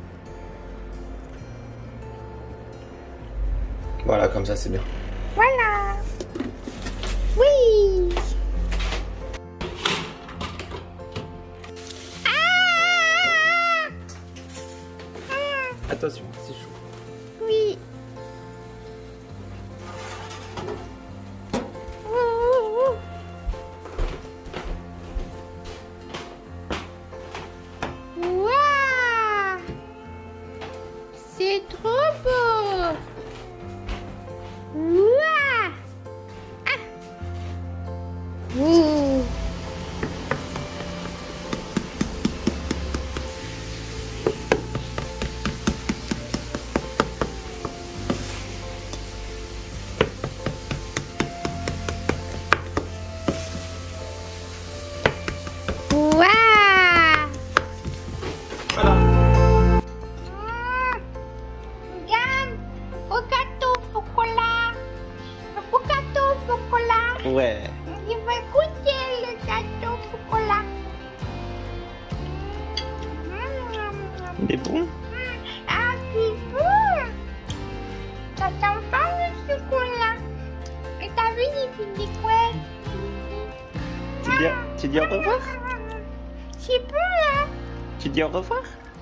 Voilà, comme ça, c'est bien. Voilà. Oui. Ah. Attention, c'est chaud. Oui. Ouh, ouh, ouh. Waouh. C'est trop beau. Ouah. Ah. Ouh. Ouah. Voilà. Mmh. Regarde. Au gâteau au chocolat. Au gâteau au chocolat. Ouais. Je vais goûter le gâteau au chocolat. Mmh. Il est bon. Ah, c'est bon. Ça sent pas le chocolat. Et t'as vu, il finit quoi? Tu dis, tu dis au revoir? C'est bon là. Tu dis au revoir?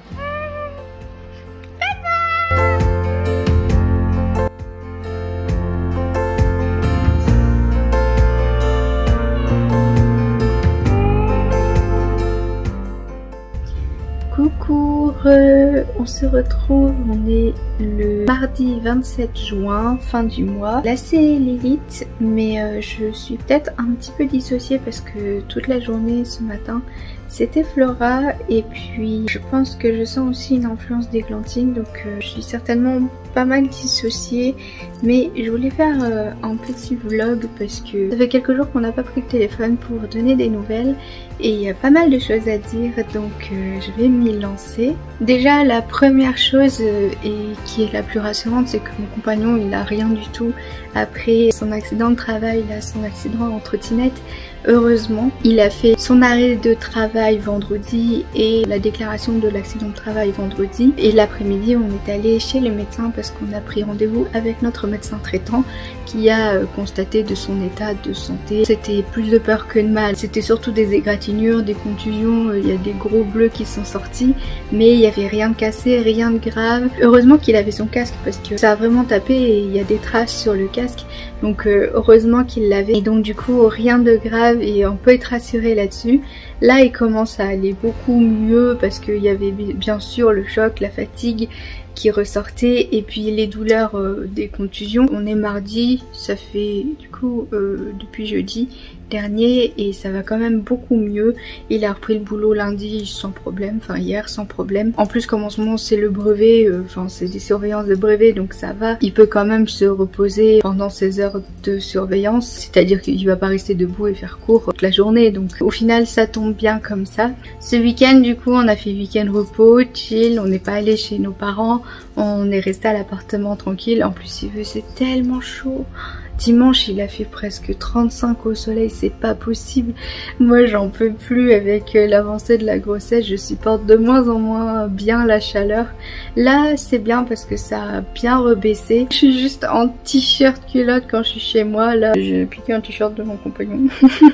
Coucou, re, on se retrouve, on est le mardi vingt-sept juin, fin du mois. Là c'est Lilith, mais euh, je suis peut-être un petit peu dissociée parce que toute la journée ce matin c'était Flora, et puis je pense que je sens aussi une influence d'Églantine, donc euh, je suis certainement pas mal dissociée, mais je voulais faire euh, un petit vlog parce que ça fait quelques jours qu'on n'a pas pris le téléphone pour donner des nouvelles et il y a pas mal de choses à dire, donc euh, je vais m'y lancer. Déjà la première chose euh, et qui est la plus rassurante, c'est que mon compagnon il a rien du tout après son accident de travail, là, son accident en trottinette. Heureusement, il a fait son arrêt de travail vendredi et la déclaration de l'accident de travail vendredi. Et l'après-midi, on est allé chez le médecin parce qu'on a pris rendez-vous avec notre médecin traitant qui a euh, constaté de son état de santé. C'était plus de peur que de mal. C'était surtout des égratignures, des contusions, il y a des gros bleus qui sont sortis, mais il n'y avait rien de cassé, rien de grave. Heureusement qu'il avait son casque parce que ça a vraiment tapé et il y a des traces sur le casque. Donc euh, heureusement qu'il l'avait. Et donc du coup, rien de grave et on peut être rassuré là-dessus. Là, il commence à aller beaucoup mieux parce qu'il y avait bien sûr le choc, la fatigue qui ressortait et puis les douleurs euh, des contusions. On est mardi, ça fait du coup euh, depuis jeudi dernier et ça va quand même beaucoup mieux. Il a repris le boulot lundi sans problème, enfin hier sans problème. En plus comme en ce moment c'est le brevet, enfin euh, c'est des surveillances de brevet donc ça va. Il peut quand même se reposer pendant ses heures de surveillance, c'est-à-dire qu'il va pas rester debout et faire cours toute la journée, donc au final ça tombe bien comme ça. Ce week-end du coup on a fait week-end repos, chill, on n'est pas allé chez nos parents, on est resté à l'appartement tranquille. En plus il veut, c'est tellement chaud. Dimanche il a fait presque trente-cinq au soleil, c'est pas possible. Moi j'en peux plus avec l'avancée de la grossesse, je supporte de moins en moins bien la chaleur. Là c'est bien parce que ça a bien rebaissé. Je suis juste en t-shirt culotte quand je suis chez moi. Là j'ai piqué un t-shirt de mon compagnon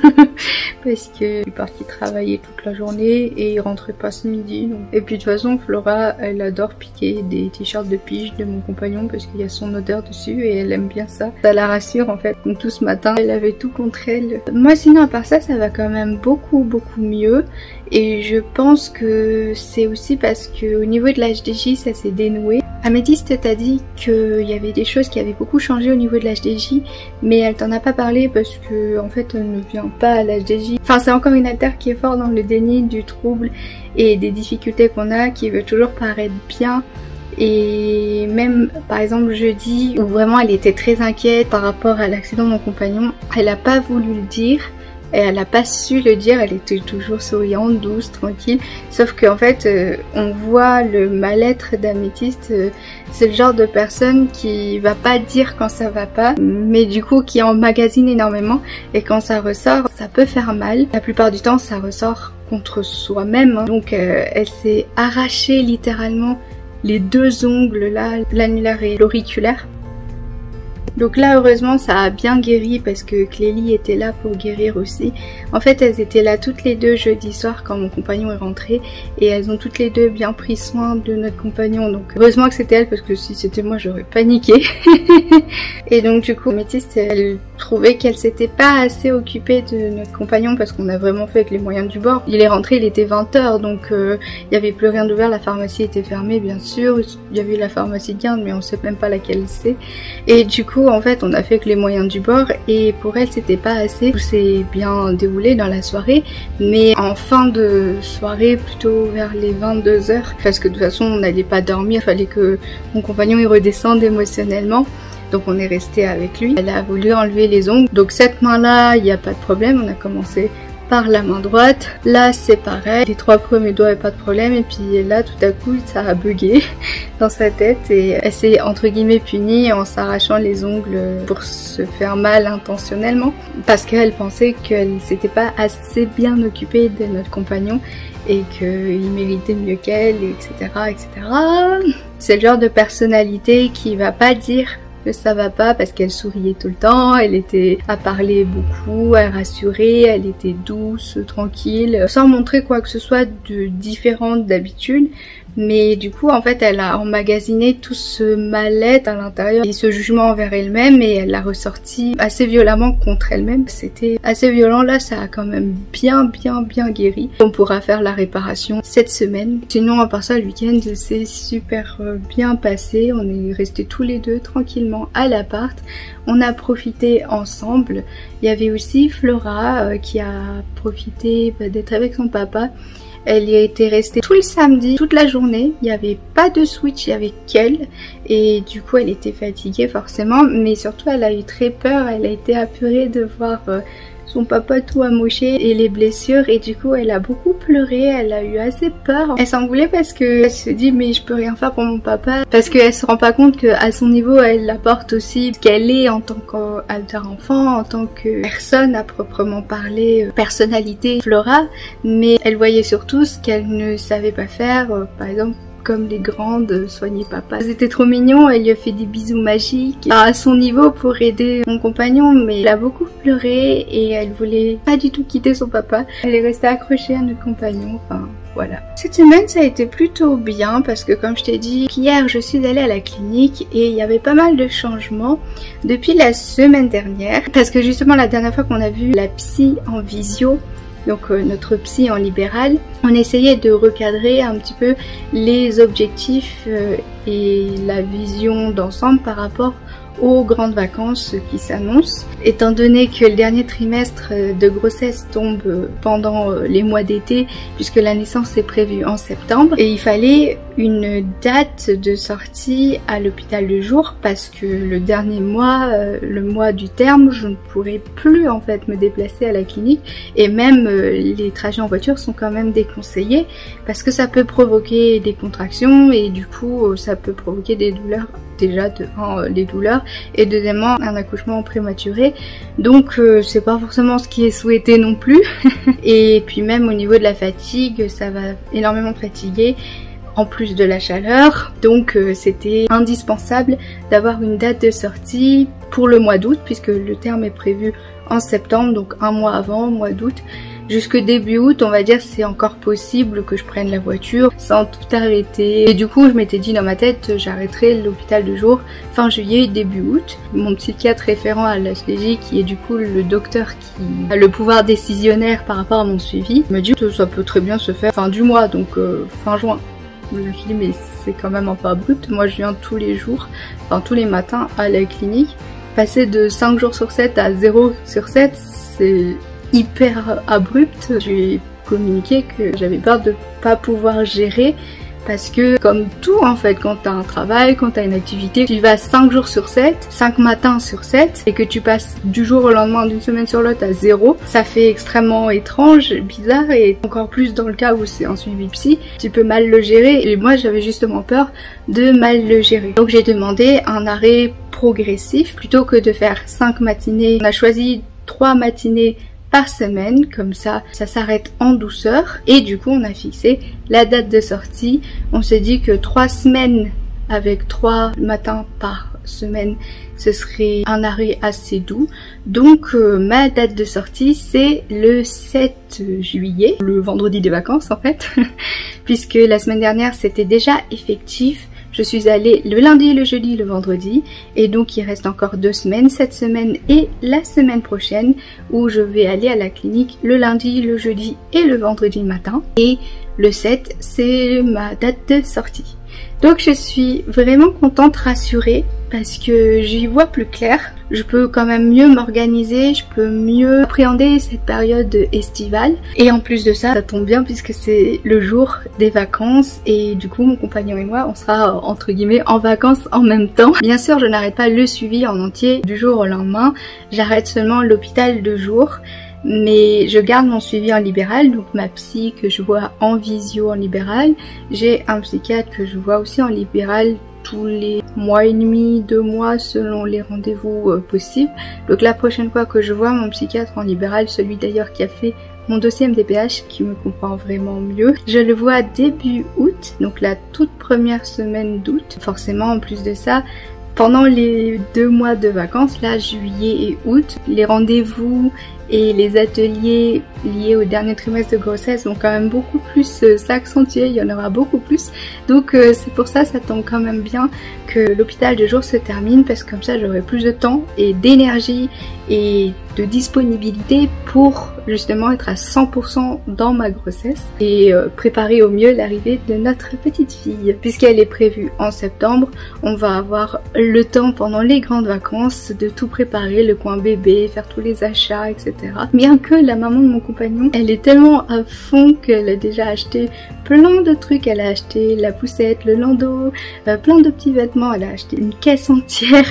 parce que il est parti travailler toute la journée et il rentrait pas ce midi. Donc. Et puis de toute façon Flora elle adore piquer des t-shirts de pige de mon compagnon parce qu'il y a son odeur dessus et elle aime bien ça. Ça la rassure blessure en fait. Donc tout ce matin, elle avait tout contre elle. Moi sinon à part ça, ça va quand même beaucoup beaucoup mieux. Et je pense que c'est aussi parce que au niveau de l'H D J, ça s'est dénoué. Améthyste t'a dit qu'il y avait des choses qui avaient beaucoup changé au niveau de l'H D J, mais elle t'en a pas parlé parce que en fait elle ne vient pas à l'H D J. Enfin c'est encore une altère qui est fort dans le déni du trouble et des difficultés qu'on a, qui veut toujours paraître bien. Et même par exemple jeudi où vraiment elle était très inquiète par rapport à l'accident de mon compagnon, elle a pas voulu le dire. Et elle n'a pas su le dire, elle était toujours souriante, douce, tranquille. Sauf qu'en fait, euh, on voit le mal-être d'Améthyste. Euh, c'est le genre de personne qui va pas dire quand ça va pas, mais du coup qui emmagasine énormément. Et quand ça ressort, ça peut faire mal. La plupart du temps, ça ressort contre soi-même. Hein. Donc euh, elle s'est arrachée littéralement les deux ongles là, l'annulaire et l'auriculaire. Donc là heureusement ça a bien guéri parce que Clélie était là pour guérir aussi. En fait elles étaient là toutes les deux jeudi soir quand mon compagnon est rentré et elles ont toutes les deux bien pris soin de notre compagnon. Donc heureusement que c'était elle parce que si c'était moi j'aurais paniqué. Et donc du coup Améthyste elle trouvait qu'elle s'était pas assez occupée de notre compagnon parce qu'on a vraiment fait avec les moyens du bord. Il est rentré, il était vingt heures donc il euh, n'y avait plus rien d'ouvert, la pharmacie était fermée bien sûr. Il y avait la pharmacie de Guinde mais on sait même pas laquelle c'est. Et du coup en fait on a fait que les moyens du bord et pour elle c'était pas assez. Tout s'est bien déroulé dans la soirée mais en fin de soirée plutôt vers les vingt-deux heures parce que de toute façon on n'allait pas dormir, il fallait que mon compagnon il redescende émotionnellement. Donc on est resté avec lui. Elle a voulu enlever les ongles. Donc cette main là il n'y a pas de problème, on a commencé par la main droite. Là c'est pareil, les trois premiers doigts pas de problème et puis là tout à coup ça a bugué dans sa tête et elle s'est entre guillemets punie en s'arrachant les ongles pour se faire mal intentionnellement parce qu'elle pensait qu'elle s'était pas assez bien occupée de notre compagnon et qu'il méritait mieux qu'elle, et cetera et cetera. C'est le genre de personnalité qui va pas dire que ça va pas parce qu'elle souriait tout le temps, elle était à parler beaucoup, à rassurer, elle était douce, tranquille, sans montrer quoi que ce soit de différent d'habitude. Mais du coup en fait elle a emmagasiné tout ce mal-être à l'intérieur et ce jugement envers elle-même et elle l'a ressorti assez violemment contre elle-même. C'était assez violent, là ça a quand même bien bien bien guéri. On pourra faire la réparation cette semaine. Sinon à part ça le week-end c'est super bien passé, on est restés tous les deux tranquillement à l'appart. On a profité ensemble. Il y avait aussi Flora euh, qui a profité bah, d'être avec son papa. Elle y était restée tout le samedi, toute la journée. Il n'y avait pas de switch, il y avait qu'elle. Et du coup, elle était fatiguée forcément. Mais surtout, elle a eu très peur. Elle a été apeurée de voir euh, son papa tout amoché et les blessures. Et du coup, elle a beaucoup pleuré. Elle a eu assez peur. Elle s'en voulait parce que elle se dit mais je peux rien faire pour mon papa. Parce qu'elle se rend pas compte qu'à son niveau, elle apporte aussi ce qu'elle est en tant qu'alter enfant, en tant que personne à proprement parler, personnalité Flora. Mais elle voyait surtout ce qu'elle ne savait pas faire. Par exemple, comme les grandes soigner papa. C'était trop mignon, elle lui a fait des bisous magiques à son niveau pour aider mon compagnon, mais elle a beaucoup pleuré et elle voulait pas du tout quitter son papa. Elle est restée accrochée à notre compagnon, enfin voilà. Cette semaine ça a été plutôt bien parce que comme je t'ai dit, hier je suis allée à la clinique et il y avait pas mal de changements depuis la semaine dernière parce que justement la dernière fois qu'on a vu la psy en visio, donc euh, notre psy en libéral, on essayait de recadrer un petit peu les objectifs euh, et la vision d'ensemble par rapport aux grandes vacances qui s'annoncent. Étant donné que le dernier trimestre de grossesse tombe pendant les mois d'été, puisque la naissance est prévue en septembre, et il fallait une date de sortie à l'hôpital de jour parce que le dernier mois, le mois du terme, je ne pourrais plus en fait me déplacer à la clinique et même les trajets en voiture sont quand même déconseillés parce que ça peut provoquer des contractions et du coup ça peut provoquer des douleurs. Déjà devant les douleurs et deuxièmement un accouchement prématuré, donc euh, c'est pas forcément ce qui est souhaité non plus. Et puis même au niveau de la fatigue, ça va énormément fatiguer en plus de la chaleur, donc euh, c'était indispensable d'avoir une date de sortie pour le mois d'août puisque le terme est prévu en septembre, donc un mois avant, mois d'août. Jusque début août, on va dire, c'est encore possible que je prenne la voiture sans tout arrêter. Et du coup, je m'étais dit dans ma tête, j'arrêterai l'hôpital de jour fin juillet, début août. Mon psychiatre référent à l'H D J, qui est du coup le docteur qui a le pouvoir décisionnaire par rapport à mon suivi, m'a dit que ça peut très bien se faire fin du mois, donc euh, fin juin. Je me suis dit, mais c'est quand même un peu abrupt. Moi, je viens tous les jours, enfin tous les matins à la clinique. Passer de cinq jours sur sept à zéro sur sept, c'est hyper abrupt. Je lui ai communiqué que j'avais peur de pas pouvoir gérer. Parce que comme tout en fait, quand t'as un travail, quand t'as une activité, tu vas cinq jours sur sept, cinq matins sur sept, et que tu passes du jour au lendemain, d'une semaine sur l'autre à zéro, ça fait extrêmement étrange, bizarre, et encore plus dans le cas où c'est un suivi psy, tu peux mal le gérer, et moi j'avais justement peur de mal le gérer. Donc j'ai demandé un arrêt progressif, plutôt que de faire cinq matinées, on a choisi trois matinées par semaine, comme ça, ça s'arrête en douceur. Et du coup, on a fixé la date de sortie. On s'est dit que trois semaines avec trois matins par semaine, ce serait un arrêt assez doux. Donc, euh, ma date de sortie, c'est le sept juillet, le vendredi des vacances en fait, puisque la semaine dernière, c'était déjà effectif. Je suis allée le lundi, le jeudi, le vendredi, et donc il reste encore deux semaines, cette semaine et la semaine prochaine, où je vais aller à la clinique le lundi, le jeudi et le vendredi matin. Et le sept, c'est ma date de sortie. Donc je suis vraiment contente, rassurée, parce que j'y vois plus clair. Je peux quand même mieux m'organiser, je peux mieux appréhender cette période estivale. Et en plus de ça, ça tombe bien puisque c'est le jour des vacances. Et du coup, mon compagnon et moi, on sera entre guillemets en vacances en même temps. Bien sûr, je n'arrête pas le suivi en entier du jour au lendemain. J'arrête seulement l'hôpital de jour. Mais je garde mon suivi en libéral, donc ma psy que je vois en visio en libéral. J'ai un psychiatre que je vois aussi en libéral tous les mois et demi, deux mois selon les rendez-vous euh, possibles. Donc la prochaine fois que je vois mon psychiatre en libéral, celui d'ailleurs qui a fait mon dossier M D P H, qui me comprend vraiment mieux, je le vois début août, donc la toute première semaine d'août. Forcément, en plus de ça, pendant les deux mois de vacances, là, juillet et août, les rendez-vous et les ateliers liés au dernier trimestre de grossesse vont quand même beaucoup plus euh, s'accentuer, il y en aura beaucoup plus. Donc euh, c'est pour ça, ça tombe quand même bien que l'hôpital de jour se termine, parce que comme ça j'aurai plus de temps et d'énergie et de disponibilité pour justement être à cent pour cent dans ma grossesse et euh, préparer au mieux l'arrivée de notre petite fille. Puisqu'elle est prévue en septembre, on va avoir le temps pendant les grandes vacances de tout préparer, le coin bébé, faire tous les achats, et cetera. Bien que la maman de mon compagnon, elle est tellement à fond qu'elle a déjà acheté plein de trucs. Elle a acheté la poussette, le landau, euh, plein de petits vêtements. Elle a acheté une caisse entière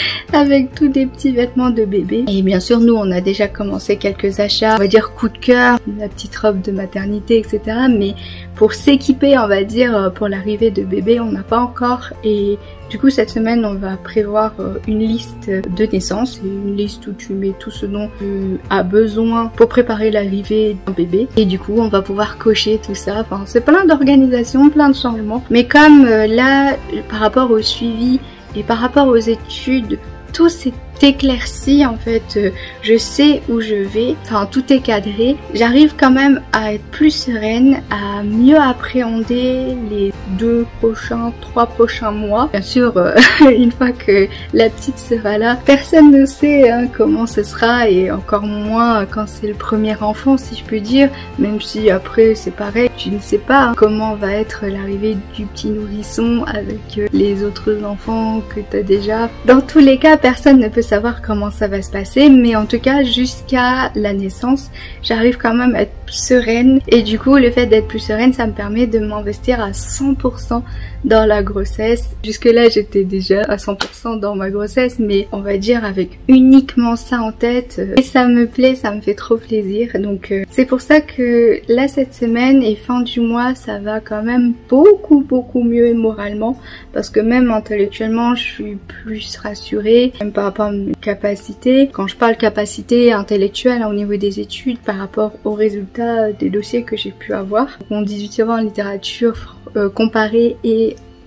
avec tous des petits vêtements de bébé. Et bien sûr, nous, on a déjà commencé quelques achats, on va dire coup de cœur, la petite robe de maternité, et cetera. Mais pour s'équiper, on va dire, pour l'arrivée de bébé, on n'a pas encore. Et du coup, cette semaine, on va prévoir une liste de naissance, une liste où tu mets tout ce dont tu as besoin pour préparer l'arrivée d'un bébé. Et du coup, on va pouvoir cocher tout ça. Enfin, c'est plein d'organisations, plein de changements. Mais comme euh, là, par rapport au suivi et par rapport aux études, tout s'est éclairci en fait, euh, je sais où je vais, enfin tout est cadré, j'arrive quand même à être plus sereine, à mieux appréhender les deux prochains, trois prochains mois. Bien sûr, euh, une fois que la petite sera là, personne ne sait hein, comment ce sera, et encore moins quand c'est le premier enfant si je peux dire, même si après c'est pareil, tu ne sais pas hein, comment va être l'arrivée du petit nourrisson avec euh, les autres enfants que tu as déjà. Dans tous les cas, personne ne peut savoir comment ça va se passer, mais en tout cas jusqu'à la naissance j'arrive quand même à être sereine, et du coup le fait d'être plus sereine, ça me permet de m'investir à cent pour cent dans la grossesse. Jusque là j'étais déjà à cent pour cent dans ma grossesse, mais on va dire avec uniquement ça en tête, et ça me plaît, ça me fait trop plaisir. Donc euh, c'est pour ça que là cette semaine et fin du mois ça va quand même beaucoup beaucoup mieux moralement, parce que même intellectuellement je suis plus rassurée, même par rapport à mes capacités. Quand je parle capacité intellectuelle hein, au niveau des études par rapport aux résultats des dossiers que j'ai pu avoir. Mon dix-huitième en littérature euh, comparée et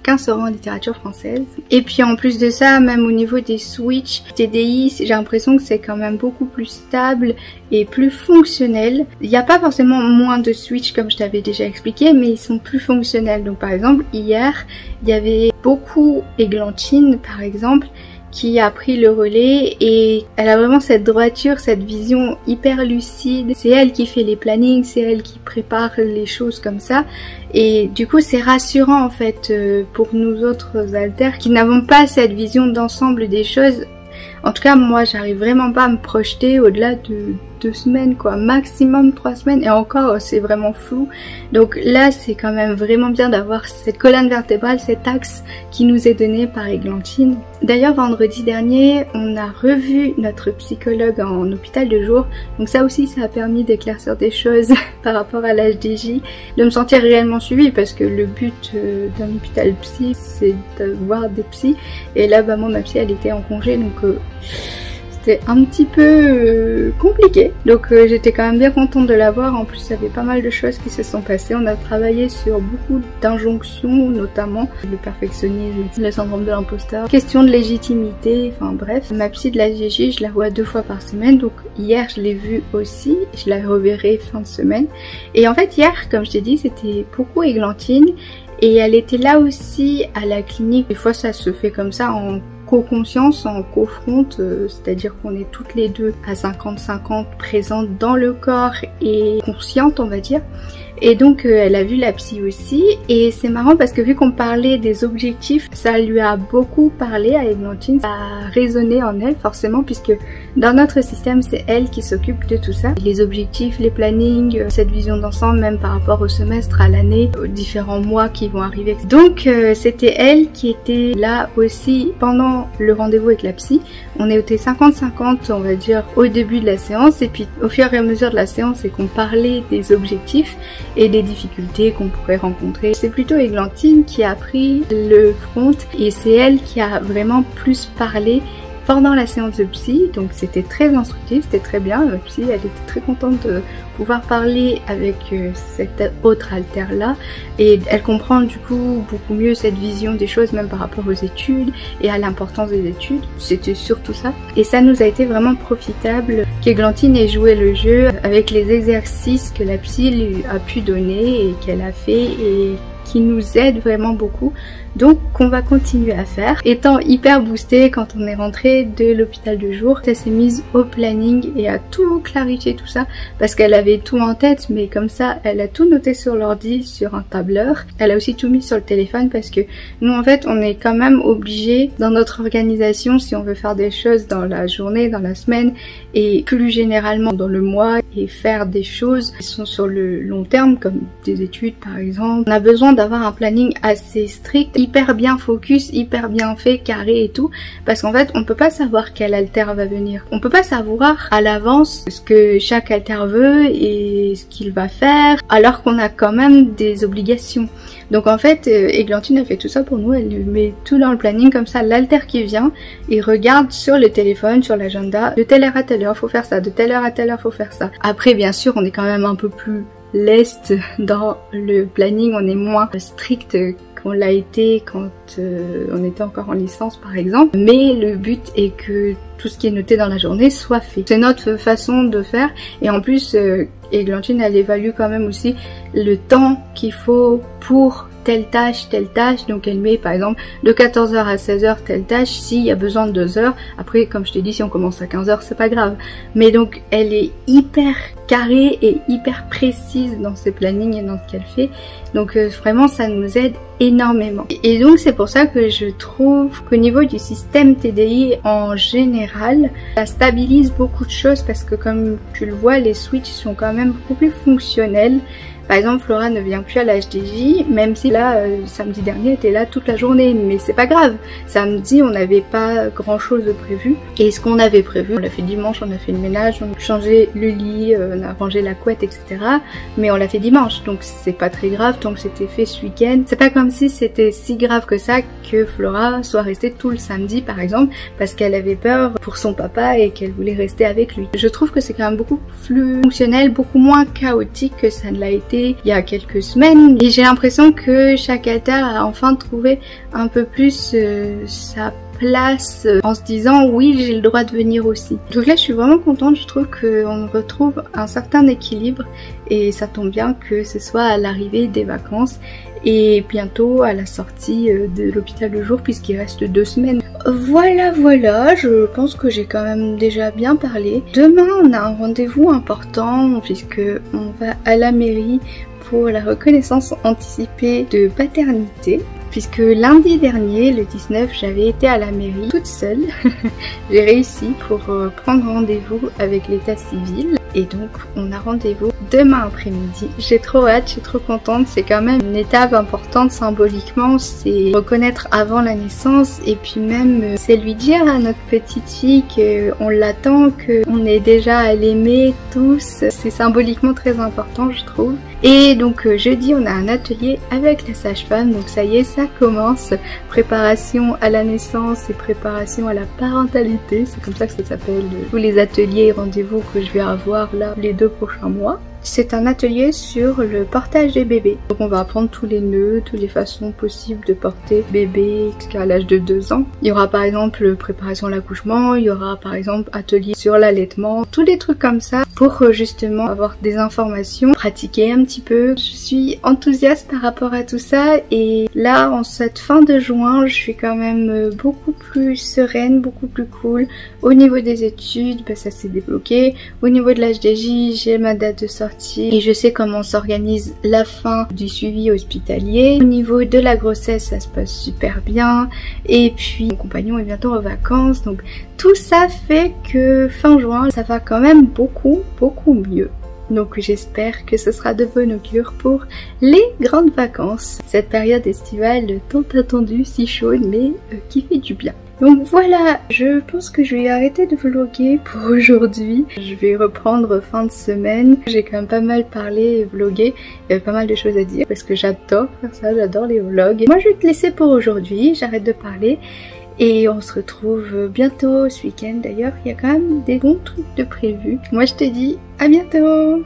quinze euros en littérature française. Et puis en plus de ça, même au niveau des switches T D I, j'ai l'impression que c'est quand même beaucoup plus stable et plus fonctionnel. Il n'y a pas forcément moins de switch comme je t'avais déjà expliqué, mais ils sont plus fonctionnels. Donc par exemple, hier, il y avait beaucoup Églantine par exemple, qui a pris le relais et elle a vraiment cette droiture, cette vision hyper lucide. C'est elle qui fait les plannings, c'est elle qui prépare les choses comme ça. Et du coup c'est rassurant en fait pour nous autres alters qui n'avons pas cette vision d'ensemble des choses. En tout cas moi j'arrive vraiment pas à me projeter au-delà de deux semaines quoi, maximum trois semaines et encore c'est vraiment flou. Donc là c'est quand même vraiment bien d'avoir cette colonne vertébrale, cet axe qui nous est donné par Églantine. D'ailleurs vendredi dernier on a revu notre psychologue en hôpital de jour, donc ça aussi ça a permis d'éclaircir des choses par rapport à l'H D J, de me sentir réellement suivie parce que le but d'un hôpital psy c'est de voir des psys et là bah moi ma psy elle était en congé donc euh, c'était un petit peu euh, compliqué, donc euh, j'étais quand même bien contente de l'avoir. En plus il y avait pas mal de choses qui se sont passées, on a travaillé sur beaucoup d'injonctions, notamment le perfectionnisme, le syndrome de l'imposteur, question de légitimité, enfin bref. Ma psy de la G J je la vois deux fois par semaine, donc hier je l'ai vue aussi, je la reverrai fin de semaine. Et en fait hier comme je t'ai dit c'était beaucoup Églantine et elle était là aussi à la clinique. Des fois ça se fait comme ça en co-conscience, en co-fronte, euh, c'est-à-dire qu'on est toutes les deux à cinquante cinquante présentes dans le corps et conscientes on va dire. Et donc euh, elle a vu la psy aussi et c'est marrant parce que vu qu'on parlait des objectifs, ça lui a beaucoup parlé à Églantine, ça a résonné en elle forcément puisque dans notre système c'est elle qui s'occupe de tout ça. Les objectifs, les plannings, cette vision d'ensemble même par rapport au semestre, à l'année, aux différents mois qui vont arriver. Donc euh, c'était elle qui était là aussi pendant le rendez-vous avec la psy. On était cinquante cinquante on va dire au début de la séance et puis au fur et à mesure de la séance et qu'on parlait des objectifs et des difficultés qu'on pourrait rencontrer. C'est plutôt Églantine qui a pris le front et c'est elle qui a vraiment plus parlé pendant la séance de psy, donc c'était très instructif, c'était très bien. La psy elle était très contente de pouvoir parler avec euh, cet autre alter là et elle comprend du coup beaucoup mieux cette vision des choses même par rapport aux études et à l'importance des études, c'était surtout ça. Et ça nous a été vraiment profitable qu'Églantine ait joué le jeu avec les exercices que la psy lui a pu donner et qu'elle a fait et qui nous aide vraiment beaucoup, donc qu'on va continuer à faire. Étant hyper boostée quand on est rentré de l'hôpital de jour, elle s'est mise au planning et a tout clarifié tout ça parce qu'elle avait tout en tête, mais comme ça elle a tout noté sur l'ordi, sur un tableur. Elle a aussi tout mis sur le téléphone parce que nous en fait on est quand même obligé dans notre organisation, si on veut faire des choses dans la journée, dans la semaine et plus généralement dans le mois et faire des choses qui sont sur le long terme comme des études par exemple, on a besoin d'avoir un planning assez strict, hyper bien focus, hyper bien fait, carré et tout, parce qu'en fait on peut pas savoir quel alter va venir, on peut pas savoir à l'avance ce que chaque alter veut et ce qu'il va faire alors qu'on a quand même des obligations. Donc en fait Églantine a fait tout ça pour nous, elle met tout dans le planning comme ça, l'alter qui vient il regarde sur le téléphone, sur l'agenda, de telle heure à telle heure faut faire ça, de telle heure à telle heure faut faire ça. Après bien sûr on est quand même un peu plus leste dans le planning, on est moins strict qu'on l'a été quand euh, on était encore en licence par exemple, mais le but est que tout ce qui est noté dans la journée soit fait. C'est notre façon de faire et en plus euh, Églantine elle évalue quand même aussi le temps qu'il faut pour telle tâche, telle tâche, donc elle met par exemple de quatorze heures à seize heures telle tâche, s'il y a besoin de deux heures, après comme je t'ai dit si on commence à quinze heures c'est pas grave, mais donc elle est hyper carrée et hyper précise dans ses plannings et dans ce qu'elle fait, donc euh, vraiment ça nous aide énormément. Et donc c'est pour ça que je trouve qu'au niveau du système T D I en général, ça stabilise beaucoup de choses parce que comme tu le vois les switches sont quand même beaucoup plus fonctionnels. Par exemple, Flora ne vient plus à l'H D J, même si là, euh, samedi dernier, elle était là toute la journée, mais c'est pas grave. Samedi, on n'avait pas grand chose de prévu. Et ce qu'on avait prévu, on l'a fait dimanche, on a fait le ménage, on a changé le lit, euh, on a rangé la couette, et cetera. Mais on l'a fait dimanche, donc c'est pas très grave tant que c'était fait ce week-end. C'est pas comme si c'était si grave que ça que Flora soit restée tout le samedi, par exemple, parce qu'elle avait peur pour son papa et qu'elle voulait rester avec lui. Je trouve que c'est quand même beaucoup plus fonctionnel, beaucoup moins chaotique que ça ne l'a été arrivé il y a quelques semaines et j'ai l'impression que chaque alter a enfin trouvé un peu plus euh, sa place en se disant oui, j'ai le droit de venir aussi. Donc là je suis vraiment contente, je trouve qu'on retrouve un certain équilibre et ça tombe bien que ce soit à l'arrivée des vacances et bientôt à la sortie de l'hôpital de jour puisqu'il reste deux semaines. Voilà voilà, je pense que j'ai quand même déjà bien parlé. Demain on a un rendez-vous important puisque on va à la mairie pour la reconnaissance anticipée de paternité. Puisque lundi dernier, le dix-neuf, j'avais été à la mairie toute seule. J'ai réussi pour euh, prendre rendez-vous avec l'état civil. Et donc, on a rendez-vous demain après-midi. J'ai trop hâte, je suis trop contente. C'est quand même une étape importante symboliquement. C'est reconnaître avant la naissance. Et puis même, euh, c'est lui dire à notre petite fille qu'on l'attend, qu'on est déjà à l'aimer tous. C'est symboliquement très important, je trouve. Et donc euh, jeudi on a un atelier avec la sage-femme, donc ça y est, ça commence. Préparation à la naissance et préparation à la parentalité, c'est comme ça que ça s'appelle, tous les ateliers et rendez-vous que je vais avoir là les deux prochains mois. C'est un atelier sur le portage des bébés. Donc on va apprendre tous les nœuds, toutes les façons possibles de porter bébé jusqu'à l'âge de deux ans. Il y aura par exemple préparation à l'accouchement, il y aura par exemple atelier sur l'allaitement, tous les trucs comme ça pour justement avoir des informations, pratiquer un petit peu. Je suis enthousiaste par rapport à tout ça et là en cette fin de juin je suis quand même beaucoup plus sereine, beaucoup plus cool. Au niveau des études, bah, ça s'est débloqué. Au niveau de l'H D J, j'ai ma date de sortie et je sais comment s'organise la fin du suivi hospitalier. Au niveau de la grossesse, ça se passe super bien et puis mon compagnon est bientôt en vacances, donc tout ça fait que fin juin ça va quand même beaucoup beaucoup mieux. Donc j'espère que ce sera de bon augure pour les grandes vacances, cette période estivale tant attendue, si chaude mais euh, qui fait du bien. Donc voilà, je pense que je vais arrêter de vlogger pour aujourd'hui. Je vais reprendre fin de semaine. J'ai quand même pas mal parlé et vlogué. Il y avait pas mal de choses à dire parce que j'adore faire ça, j'adore les vlogs. Et moi je vais te laisser pour aujourd'hui, j'arrête de parler. Et on se retrouve bientôt ce week-end. D'ailleurs, il y a quand même des bons trucs de prévus. Moi je te dis à bientôt!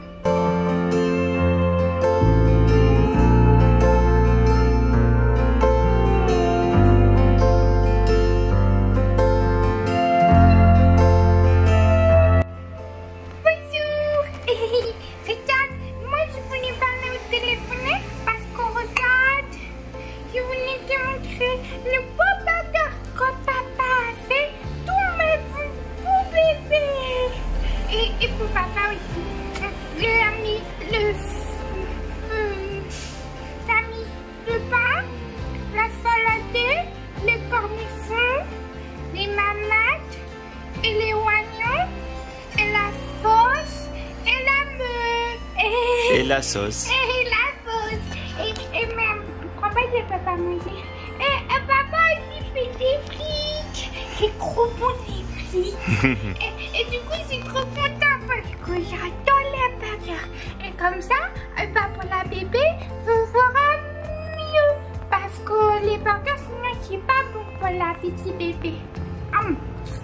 Et la sauce. Et la sauce. Et, et même, pourquoi pas je peux pas manger. Et, et papa aussi fait des frites. C'est trop bon les frites. et, et du coup, je suis trop contente parce que j'adore les burgers. Et comme ça, et bah, pour la bébé, ce sera mieux. Parce que les burgers, sinon, c'est pas bon pour la petite bébé. Hum.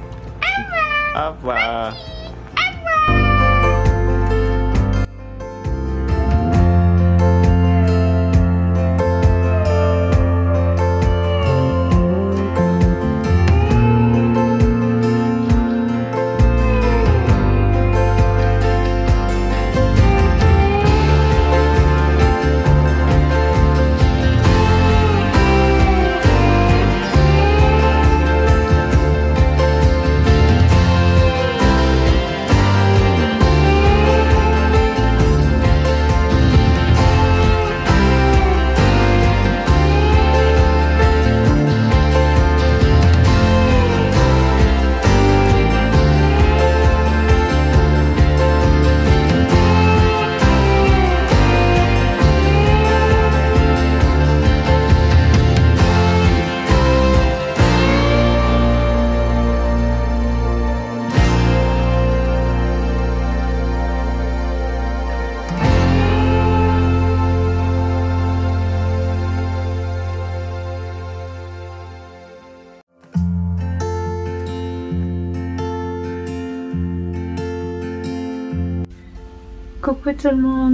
Au revoir. Au revoir. Merci. Coucou tout le monde, on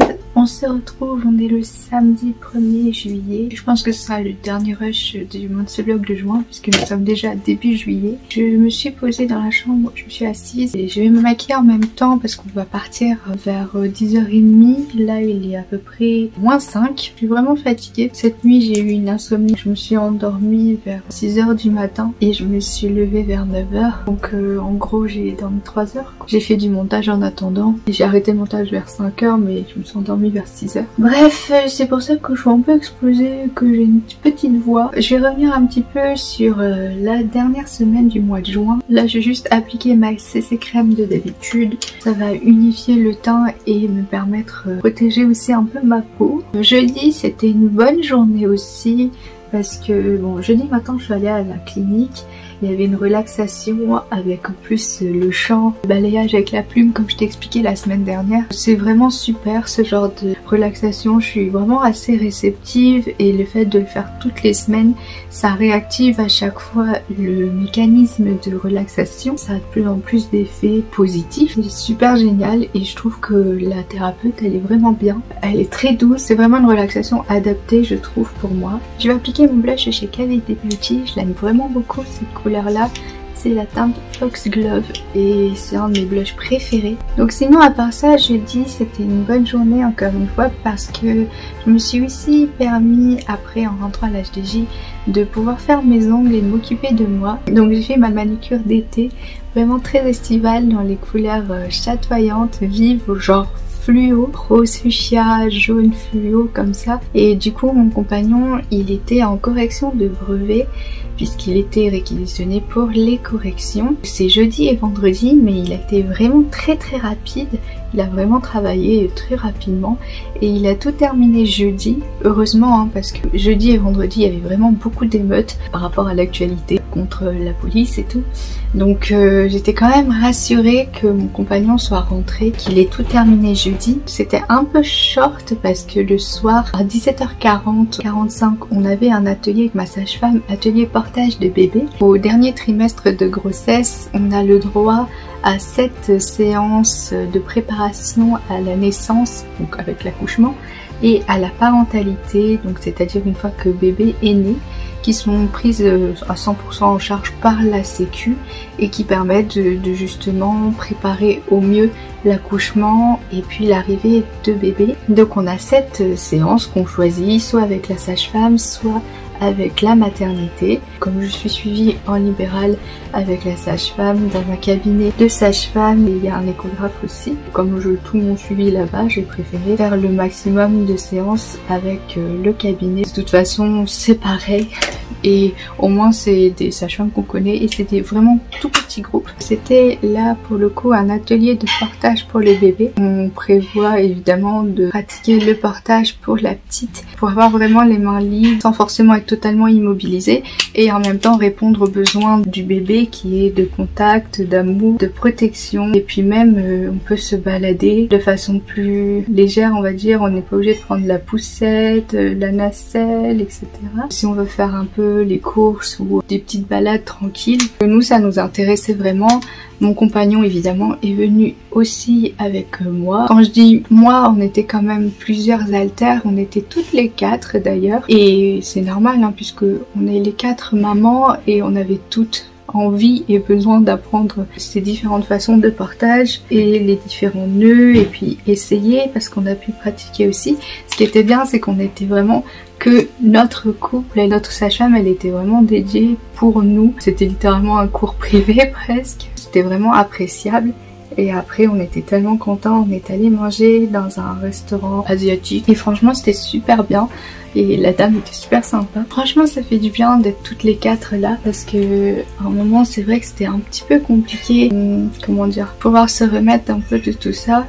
se retrouve, on est le samedi premier juillet. Je pense que ce sera le dernier rush du Monthly Vlog de juin puisque nous sommes déjà début juillet. Je me suis posée dans la chambre, je me suis assise et je vais me maquiller en même temps parce qu'on va partir vers dix heures trente. Là il est à peu près moins cinq. Je suis vraiment fatiguée. Cette nuit j'ai eu une insomnie. Je me suis endormie vers six heures du matin et je me suis levée vers neuf heures. Donc euh, en gros j'ai dormi trois heures. J'ai fait du montage en attendant. J'ai arrêté le montage vers cinq heures mais je me suis endormie vers six heures. Bref, c'est pour ça que je suis un peu explosée, que j'ai une petite voix. Je vais revenir un petit peu sur euh, la dernière semaine du mois de juin. Là j'ai juste appliqué ma C C crème de d'habitude. Ça va unifier le teint et me permettre de protéger aussi un peu ma peau. Jeudi c'était une bonne journée aussi parce que bon, jeudi matin je suis allée à la clinique. Il y avait une relaxation avec en plus le chant, le balayage avec la plume comme je t'ai expliqué la semaine dernière. C'est vraiment super ce genre de relaxation, je suis vraiment assez réceptive et le fait de le faire toutes les semaines, ça réactive à chaque fois le mécanisme de relaxation. Ça a de plus en plus d'effets positifs. C'est super génial et je trouve que la thérapeute elle est vraiment bien. Elle est très douce, c'est vraiment une relaxation adaptée je trouve pour moi. Je vais appliquer mon blush chez K V D Beauty, je l'aime vraiment beaucoup cette couleur là, c'est la teinte Foxglove et c'est un de mes blushs préférés. Donc sinon à part ça, jeudi c'était une bonne journée encore une fois parce que je me suis aussi permis après en rentrant à l'H D J de pouvoir faire mes ongles et de m'occuper de moi. Donc j'ai fait ma manucure d'été vraiment très estivale dans les couleurs chatoyantes, vives, genre fluo, rose fuchsia, jaune fluo comme ça. Et du coup mon compagnon il était en correction de brevet puisqu'il était réquisitionné pour les corrections. C'est jeudi et vendredi mais il a été vraiment très très rapide. Il a vraiment travaillé très rapidement et il a tout terminé jeudi. Heureusement hein, parce que jeudi et vendredi il y avait vraiment beaucoup d'émeutes par rapport à l'actualité contre la police et tout. Donc euh, j'étais quand même rassurée que mon compagnon soit rentré, qu'il ait tout terminé jeudi. C'était un peu short parce que le soir à dix-sept heures quarante, quarante-cinq on avait un atelier avec ma sage-femme, atelier portage de bébé. Au dernier trimestre de grossesse on a le droit à sept séances de préparation à la naissance, donc avec l'accouchement, et à la parentalité, donc c'est-à-dire une fois que bébé est né, qui sont prises à cent pour cent en charge par la sécu et qui permettent de, de justement préparer au mieux l'accouchement et puis l'arrivée de bébé. Donc on a sept séances qu'on choisit, soit avec la sage-femme, soit avec la maternité. Comme je suis suivie en libéral avec la sage-femme dans un cabinet de sage-femme et il y a un échographe aussi. Comme je tout mon suivi là-bas, j'ai préféré faire le maximum de séances avec euh, le cabinet. De toute façon c'est pareil et au moins c'est des sages-femmes qu'on connaît et c'était vraiment tout petit groupe. C'était là pour le coup un atelier de portage pour les bébés. On prévoit évidemment de pratiquer le portage pour la petite pour avoir vraiment les mains libres sans forcément être totalement immobilisé et en même temps répondre aux besoins du bébé qui est de contact, d'amour, de protection et puis même euh, on peut se balader de façon plus légère on va dire, on n'est pas obligé de prendre la poussette, la nacelle et cetera. Si on veut faire un peu les courses ou des petites balades tranquilles, nous ça nous intéressait vraiment. Mon compagnon évidemment est venu aussi avec moi. Quand je dis moi, on était quand même plusieurs haltères, on était toutes les quatre d'ailleurs. Et c'est normal hein, puisque on est les quatre mamans et on avait toutes envie et besoin d'apprendre ces différentes façons de portage et les différents nœuds et puis essayer parce qu'on a pu pratiquer aussi. Ce qui était bien c'est qu'on était vraiment que notre couple et notre sage-femme elle était vraiment dédiée pour nous. C'était littéralement un cours privé presque. C'était vraiment appréciable. Et après on était tellement contents, on est allé manger dans un restaurant asiatique et franchement c'était super bien et la dame était super sympa. Franchement ça fait du bien d'être toutes les quatre là parce que à un moment c'est vrai que c'était un petit peu compliqué, hum, comment dire, pouvoir se remettre un peu de tout ça.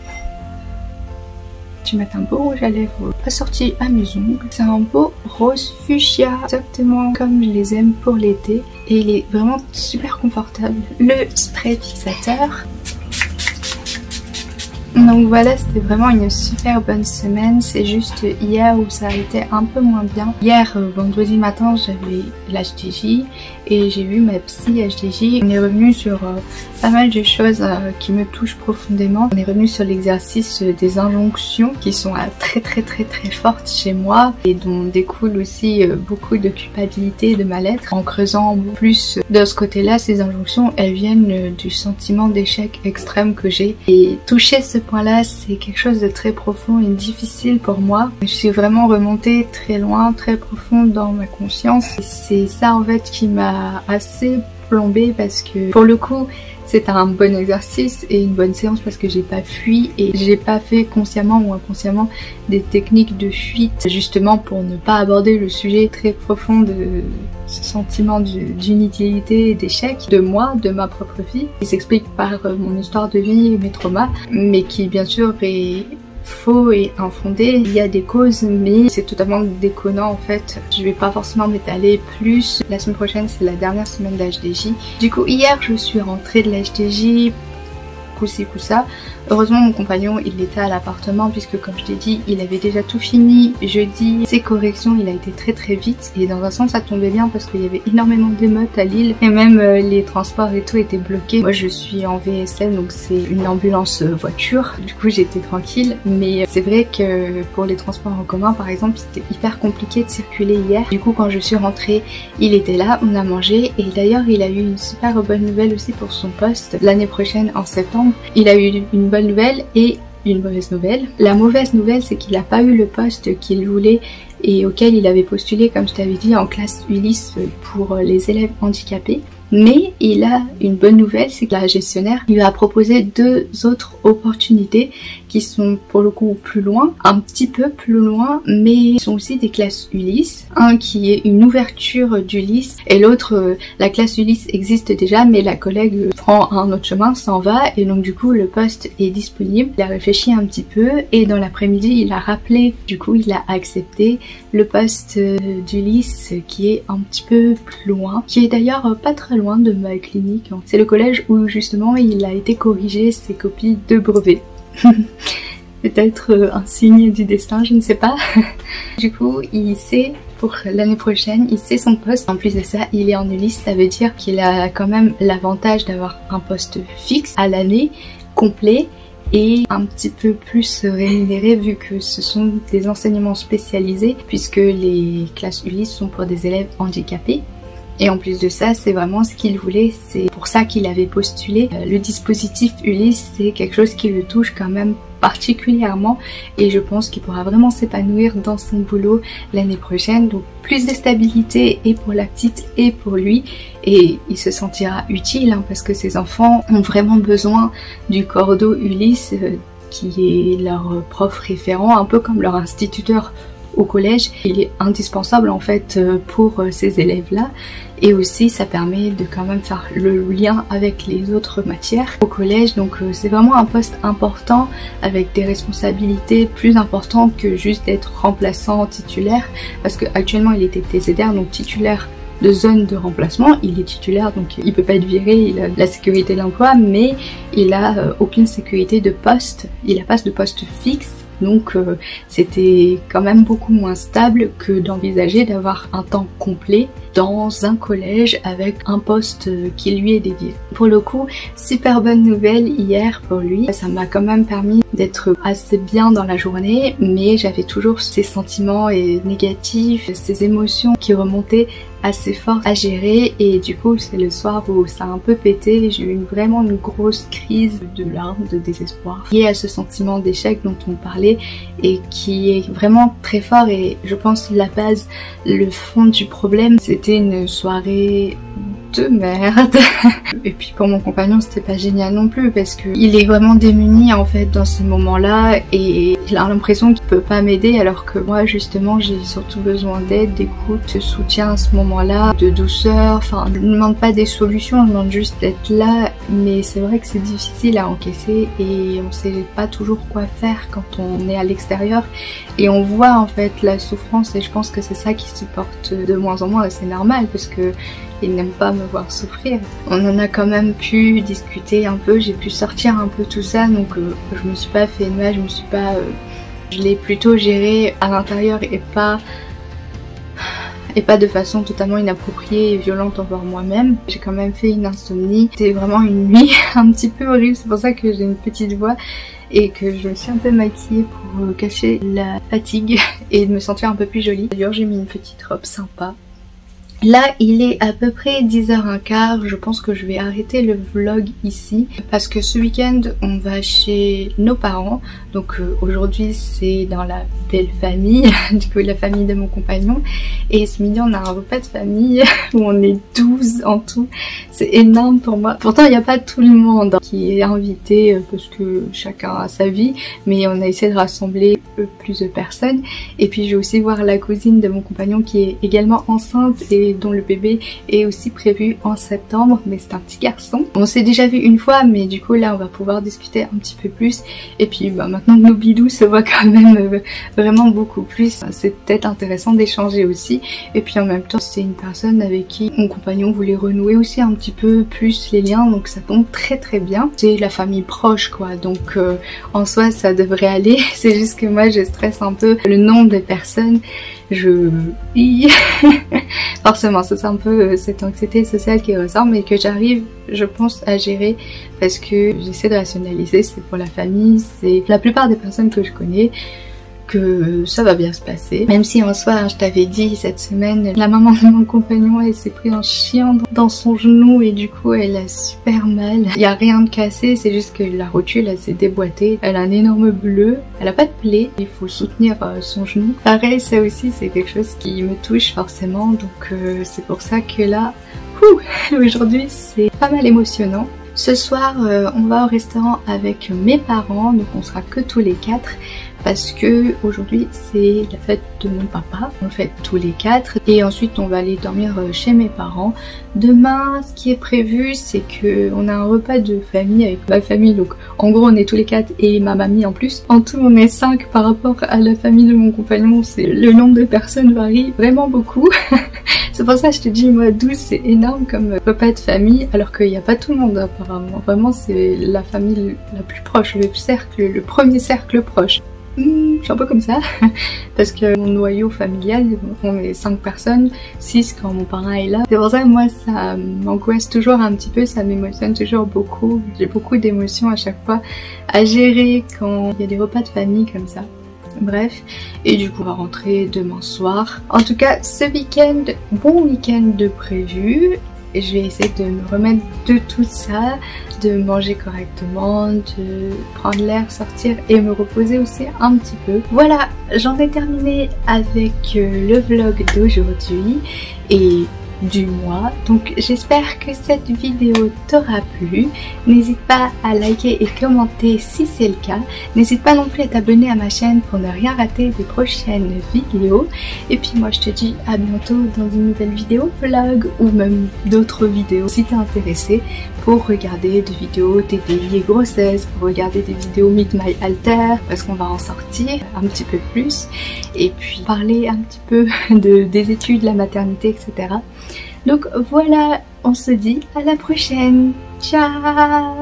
Je vais mettre un beau rouge à lèvres assorti à mes ongles. C'est un beau rose fuchsia, exactement comme je les aime pour l'été. Et il est vraiment super confortable. Le spray fixateur. Donc voilà, c'était vraiment une super bonne semaine. C'est juste hier où ça a été un peu moins bien. Hier, euh, vendredi matin, j'avais l'H D J et j'ai vu ma psy H D J. On est revenu sur euh, pas mal de choses euh, qui me touchent profondément. On est revenu sur l'exercice des injonctions qui sont euh, très très très très fortes chez moi et dont découle aussi euh, beaucoup de culpabilité et de mal-être. En creusant plus de ce côté-là, ces injonctions, elles viennent euh, du sentiment d'échec extrême que j'ai. Et toucher ce point-là, c'est quelque chose de très profond et difficile pour moi. Je suis vraiment remontée très loin, très profond dans ma conscience. C'est ça en fait qui m'a assez plombée parce que pour le coup, c'est un bon exercice et une bonne séance parce que j'ai pas fui et j'ai pas fait consciemment ou inconsciemment des techniques de fuite justement pour ne pas aborder le sujet très profond de ce sentiment d'inutilité et d'échec de moi, de ma propre vie, qui s'explique par mon histoire de vie et mes traumas, mais qui bien sûr est faux et infondé. Il y a des causes, mais c'est totalement déconnant en fait. Je vais pas forcément m'étaler plus. La semaine prochaine, c'est la dernière semaine d'H D J. Du coup, hier, je suis rentrée de l'H D J. Coup-ci, coup-ça. Heureusement, mon compagnon, il était à l'appartement puisque, comme je t'ai dit, il avait déjà tout fini. Jeudi, ses corrections, il a été très très vite et dans un sens, ça tombait bien parce qu'il y avait énormément d'émeutes à Lille et même euh, les transports et tout étaient bloqués. Moi, je suis en V S L, donc c'est une ambulance euh, voiture. Du coup, j'étais tranquille, mais c'est vrai que pour les transports en commun, par exemple, c'était hyper compliqué de circuler hier. Du coup, quand je suis rentrée, il était là, on a mangé et d'ailleurs, il a eu une super bonne nouvelle aussi pour son poste. L'année prochaine, en septembre, il a eu une bonne nouvelle et une mauvaise nouvelle. La mauvaise nouvelle, c'est qu'il n'a pas eu le poste qu'il voulait et auquel il avait postulé, comme je t'avais dit, en classe Ulysse pour les élèves handicapés. Mais il a une bonne nouvelle, c'est que la gestionnaire lui a proposé deux autres opportunités qui sont pour le coup plus loin, un petit peu plus loin, mais sont aussi des classes Ulysse. Un qui est une ouverture d'Ulysse et l'autre, euh, la classe Ulysse existe déjà, mais la collègue prend un autre chemin, s'en va et donc du coup le poste est disponible. Il a réfléchi un petit peu et dans l'après-midi il a rappelé, du coup il a accepté le poste euh, d'Ulysse qui est un petit peu plus loin, qui est d'ailleurs euh, pas très loin de ma clinique. C'est le collège où justement il a été corrigé ses copies de brevet. Peut-être euh, un signe du destin, je ne sais pas. Du coup, il sait pour l'année prochaine, il sait son poste. En plus de ça, il est en Ulysse, ça veut dire qu'il a quand même l'avantage d'avoir un poste fixe à l'année, complet, et un petit peu plus rémunéré vu que ce sont des enseignements spécialisés puisque les classes Ulysse sont pour des élèves handicapés. Et en plus de ça, c'est vraiment ce qu'il voulait, c'est pour ça qu'il avait postulé. Le dispositif Ulysse, c'est quelque chose qui le touche quand même particulièrement et je pense qu'il pourra vraiment s'épanouir dans son boulot l'année prochaine. Donc plus de stabilité et pour la petite et pour lui et il se sentira utile hein, parce que ces enfants ont vraiment besoin du cordeau Ulysse euh, qui est leur prof référent, un peu comme leur instituteur au collège. Il est indispensable en fait pour ces élèves là et aussi ça permet de quand même faire le lien avec les autres matières au collège. Donc c'est vraiment un poste important avec des responsabilités plus importantes que juste d'être remplaçant titulaire parce que actuellement il était T Z R donc titulaire de zone de remplacement, il est titulaire donc il peut pas être viré, il a la sécurité de l'emploi mais il a euh, aucune sécurité de poste, il a pas de poste fixe. Donc euh, c'était quand même beaucoup moins stable que d'envisager d'avoir un temps complet dans un collège avec un poste qui lui est dédié. Pour le coup, super bonne nouvelle hier pour lui. Ça m'a quand même permis d'être assez bien dans la journée, mais j'avais toujours ces sentiments et négatifs, ces émotions qui remontaient assez fort à gérer et du coup c'est le soir où ça a un peu pété, j'ai eu une, vraiment une grosse crise de larmes, de désespoir liée à ce sentiment d'échec dont on parlait et qui est vraiment très fort et je pense la base, le fond du problème c'était une soirée de merde. Et puis pour mon compagnon c'était pas génial non plus parce que il est vraiment démuni en fait dans ces moments-là et il a l'impression qu'il peut pas m'aider alors que moi justement j'ai surtout besoin d'aide, d'écoute, de soutien à ce moment-là, de douceur. Enfin je ne demande pas des solutions, je demande juste d'être là mais c'est vrai que c'est difficile à encaisser et on sait pas toujours quoi faire quand on est à l'extérieur et on voit en fait la souffrance et je pense que c'est ça qui supporte de moins en moins et c'est normal parce que il n'aime pas me voir souffrir. On en a quand même pu discuter un peu, j'ai pu sortir un peu tout ça, donc euh, je me suis pas fait de mal, je me suis pas... Euh, je l'ai plutôt géré à l'intérieur et pas... et pas de façon totalement inappropriée et violente envers moi-même. J'ai quand même fait une insomnie. C'était vraiment une nuit un petit peu horrible, c'est pour ça que j'ai une petite voix et que je me suis un peu maquillée pour cacher la fatigue et me sentir un peu plus jolie. D'ailleurs j'ai mis une petite robe sympa. Là il est à peu près dix heures quinze, je pense que je vais arrêter le vlog ici parce que ce week-end on va chez nos parents, donc euh, aujourd'hui c'est dans la belle famille, du coup la famille de mon compagnon, et ce midi on a un repas de famille où on est douze en tout, c'est énorme pour moi. Pourtant il n'y a pas tout le monde qui est invité parce que chacun a sa vie, mais on a essayé de rassembler plus de personnes. Et puis je vais aussi voir la cousine de mon compagnon qui est également enceinte et dont le bébé est aussi prévu en septembre, mais c'est un petit garçon. On s'est déjà vu une fois, mais du coup là on va pouvoir discuter un petit peu plus. Et puis bah, maintenant que nos bidous se voient quand même euh, vraiment beaucoup plus, c'est peut-être intéressant d'échanger aussi. Et puis en même temps c'est une personne avec qui mon compagnon voulait renouer aussi un petit peu plus les liens, donc ça tombe très très bien. C'est la famille proche quoi, donc euh, en soi ça devrait aller. C'est juste que moi je stresse un peu le nombre de personnes. Je... forcément c'est un peu cette anxiété sociale qui ressort, mais que j'arrive je pense à gérer parce que j'essaie de rationaliser. C'est pour la famille, c'est la plupart des personnes que je connais, que ça va bien se passer. Même si en soi, je t'avais dit cette semaine, la maman de mon compagnon elle s'est pris un chien dans son genou et du coup elle a super mal. Il n'y a rien de cassé, c'est juste que la rotule elle s'est déboîtée. Elle a un énorme bleu, elle a pas de plaie, il faut soutenir euh, son genou. Pareil, ça aussi c'est quelque chose qui me touche forcément, donc euh, c'est pour ça que là, aujourd'hui c'est pas mal émotionnant. Ce soir euh, on va au restaurant avec mes parents, donc on sera que tous les quatre parce que aujourd'hui c'est la fête de mon papa, on le fête tous les quatre et ensuite on va aller dormir chez mes parents. Demain ce qui est prévu c'est que on a un repas de famille avec ma famille, donc en gros on est tous les quatre et ma mamie en plus. En tout on est cinq par rapport à la famille de mon compagnon, c'est le nombre de personnes varie vraiment beaucoup. C'est pour ça que je te dis moi douze c'est énorme comme repas de famille alors qu'il n'y a pas tout le monde apparemment. Vraiment c'est la famille la plus proche, le cercle, le premier cercle proche. Mmh, je suis un peu comme ça parce que mon noyau familial on est cinq personnes, six quand mon parrain est là. C'est pour ça que moi ça m'angoisse toujours un petit peu, ça m'émotionne toujours beaucoup. J'ai beaucoup d'émotions à chaque fois à gérer quand il y a des repas de famille comme ça. Bref, et du coup on va rentrer demain soir. En tout cas ce week-end, bon week-end de prévu. Et je vais essayer de me remettre de tout ça, de manger correctement, de prendre l'air, sortir et me reposer aussi un petit peu. Voilà, j'en ai terminé avec le vlog d'aujourd'hui et du mois. Donc j'espère que cette vidéo t'aura plu. N'hésite pas à liker et commenter si c'est le cas. N'hésite pas non plus à t'abonner à ma chaîne pour ne rien rater des prochaines vidéos. Et puis moi je te dis à bientôt dans une nouvelle vidéo vlog ou même d'autres vidéos si t'es intéressé pour regarder des vidéos T T I et grossesse, pour regarder des vidéos Meet My Alter parce qu'on va en sortir un petit peu plus et puis parler un petit peu de, des études, la maternité, et cetera. Donc voilà, on se dit à la prochaine. Ciao!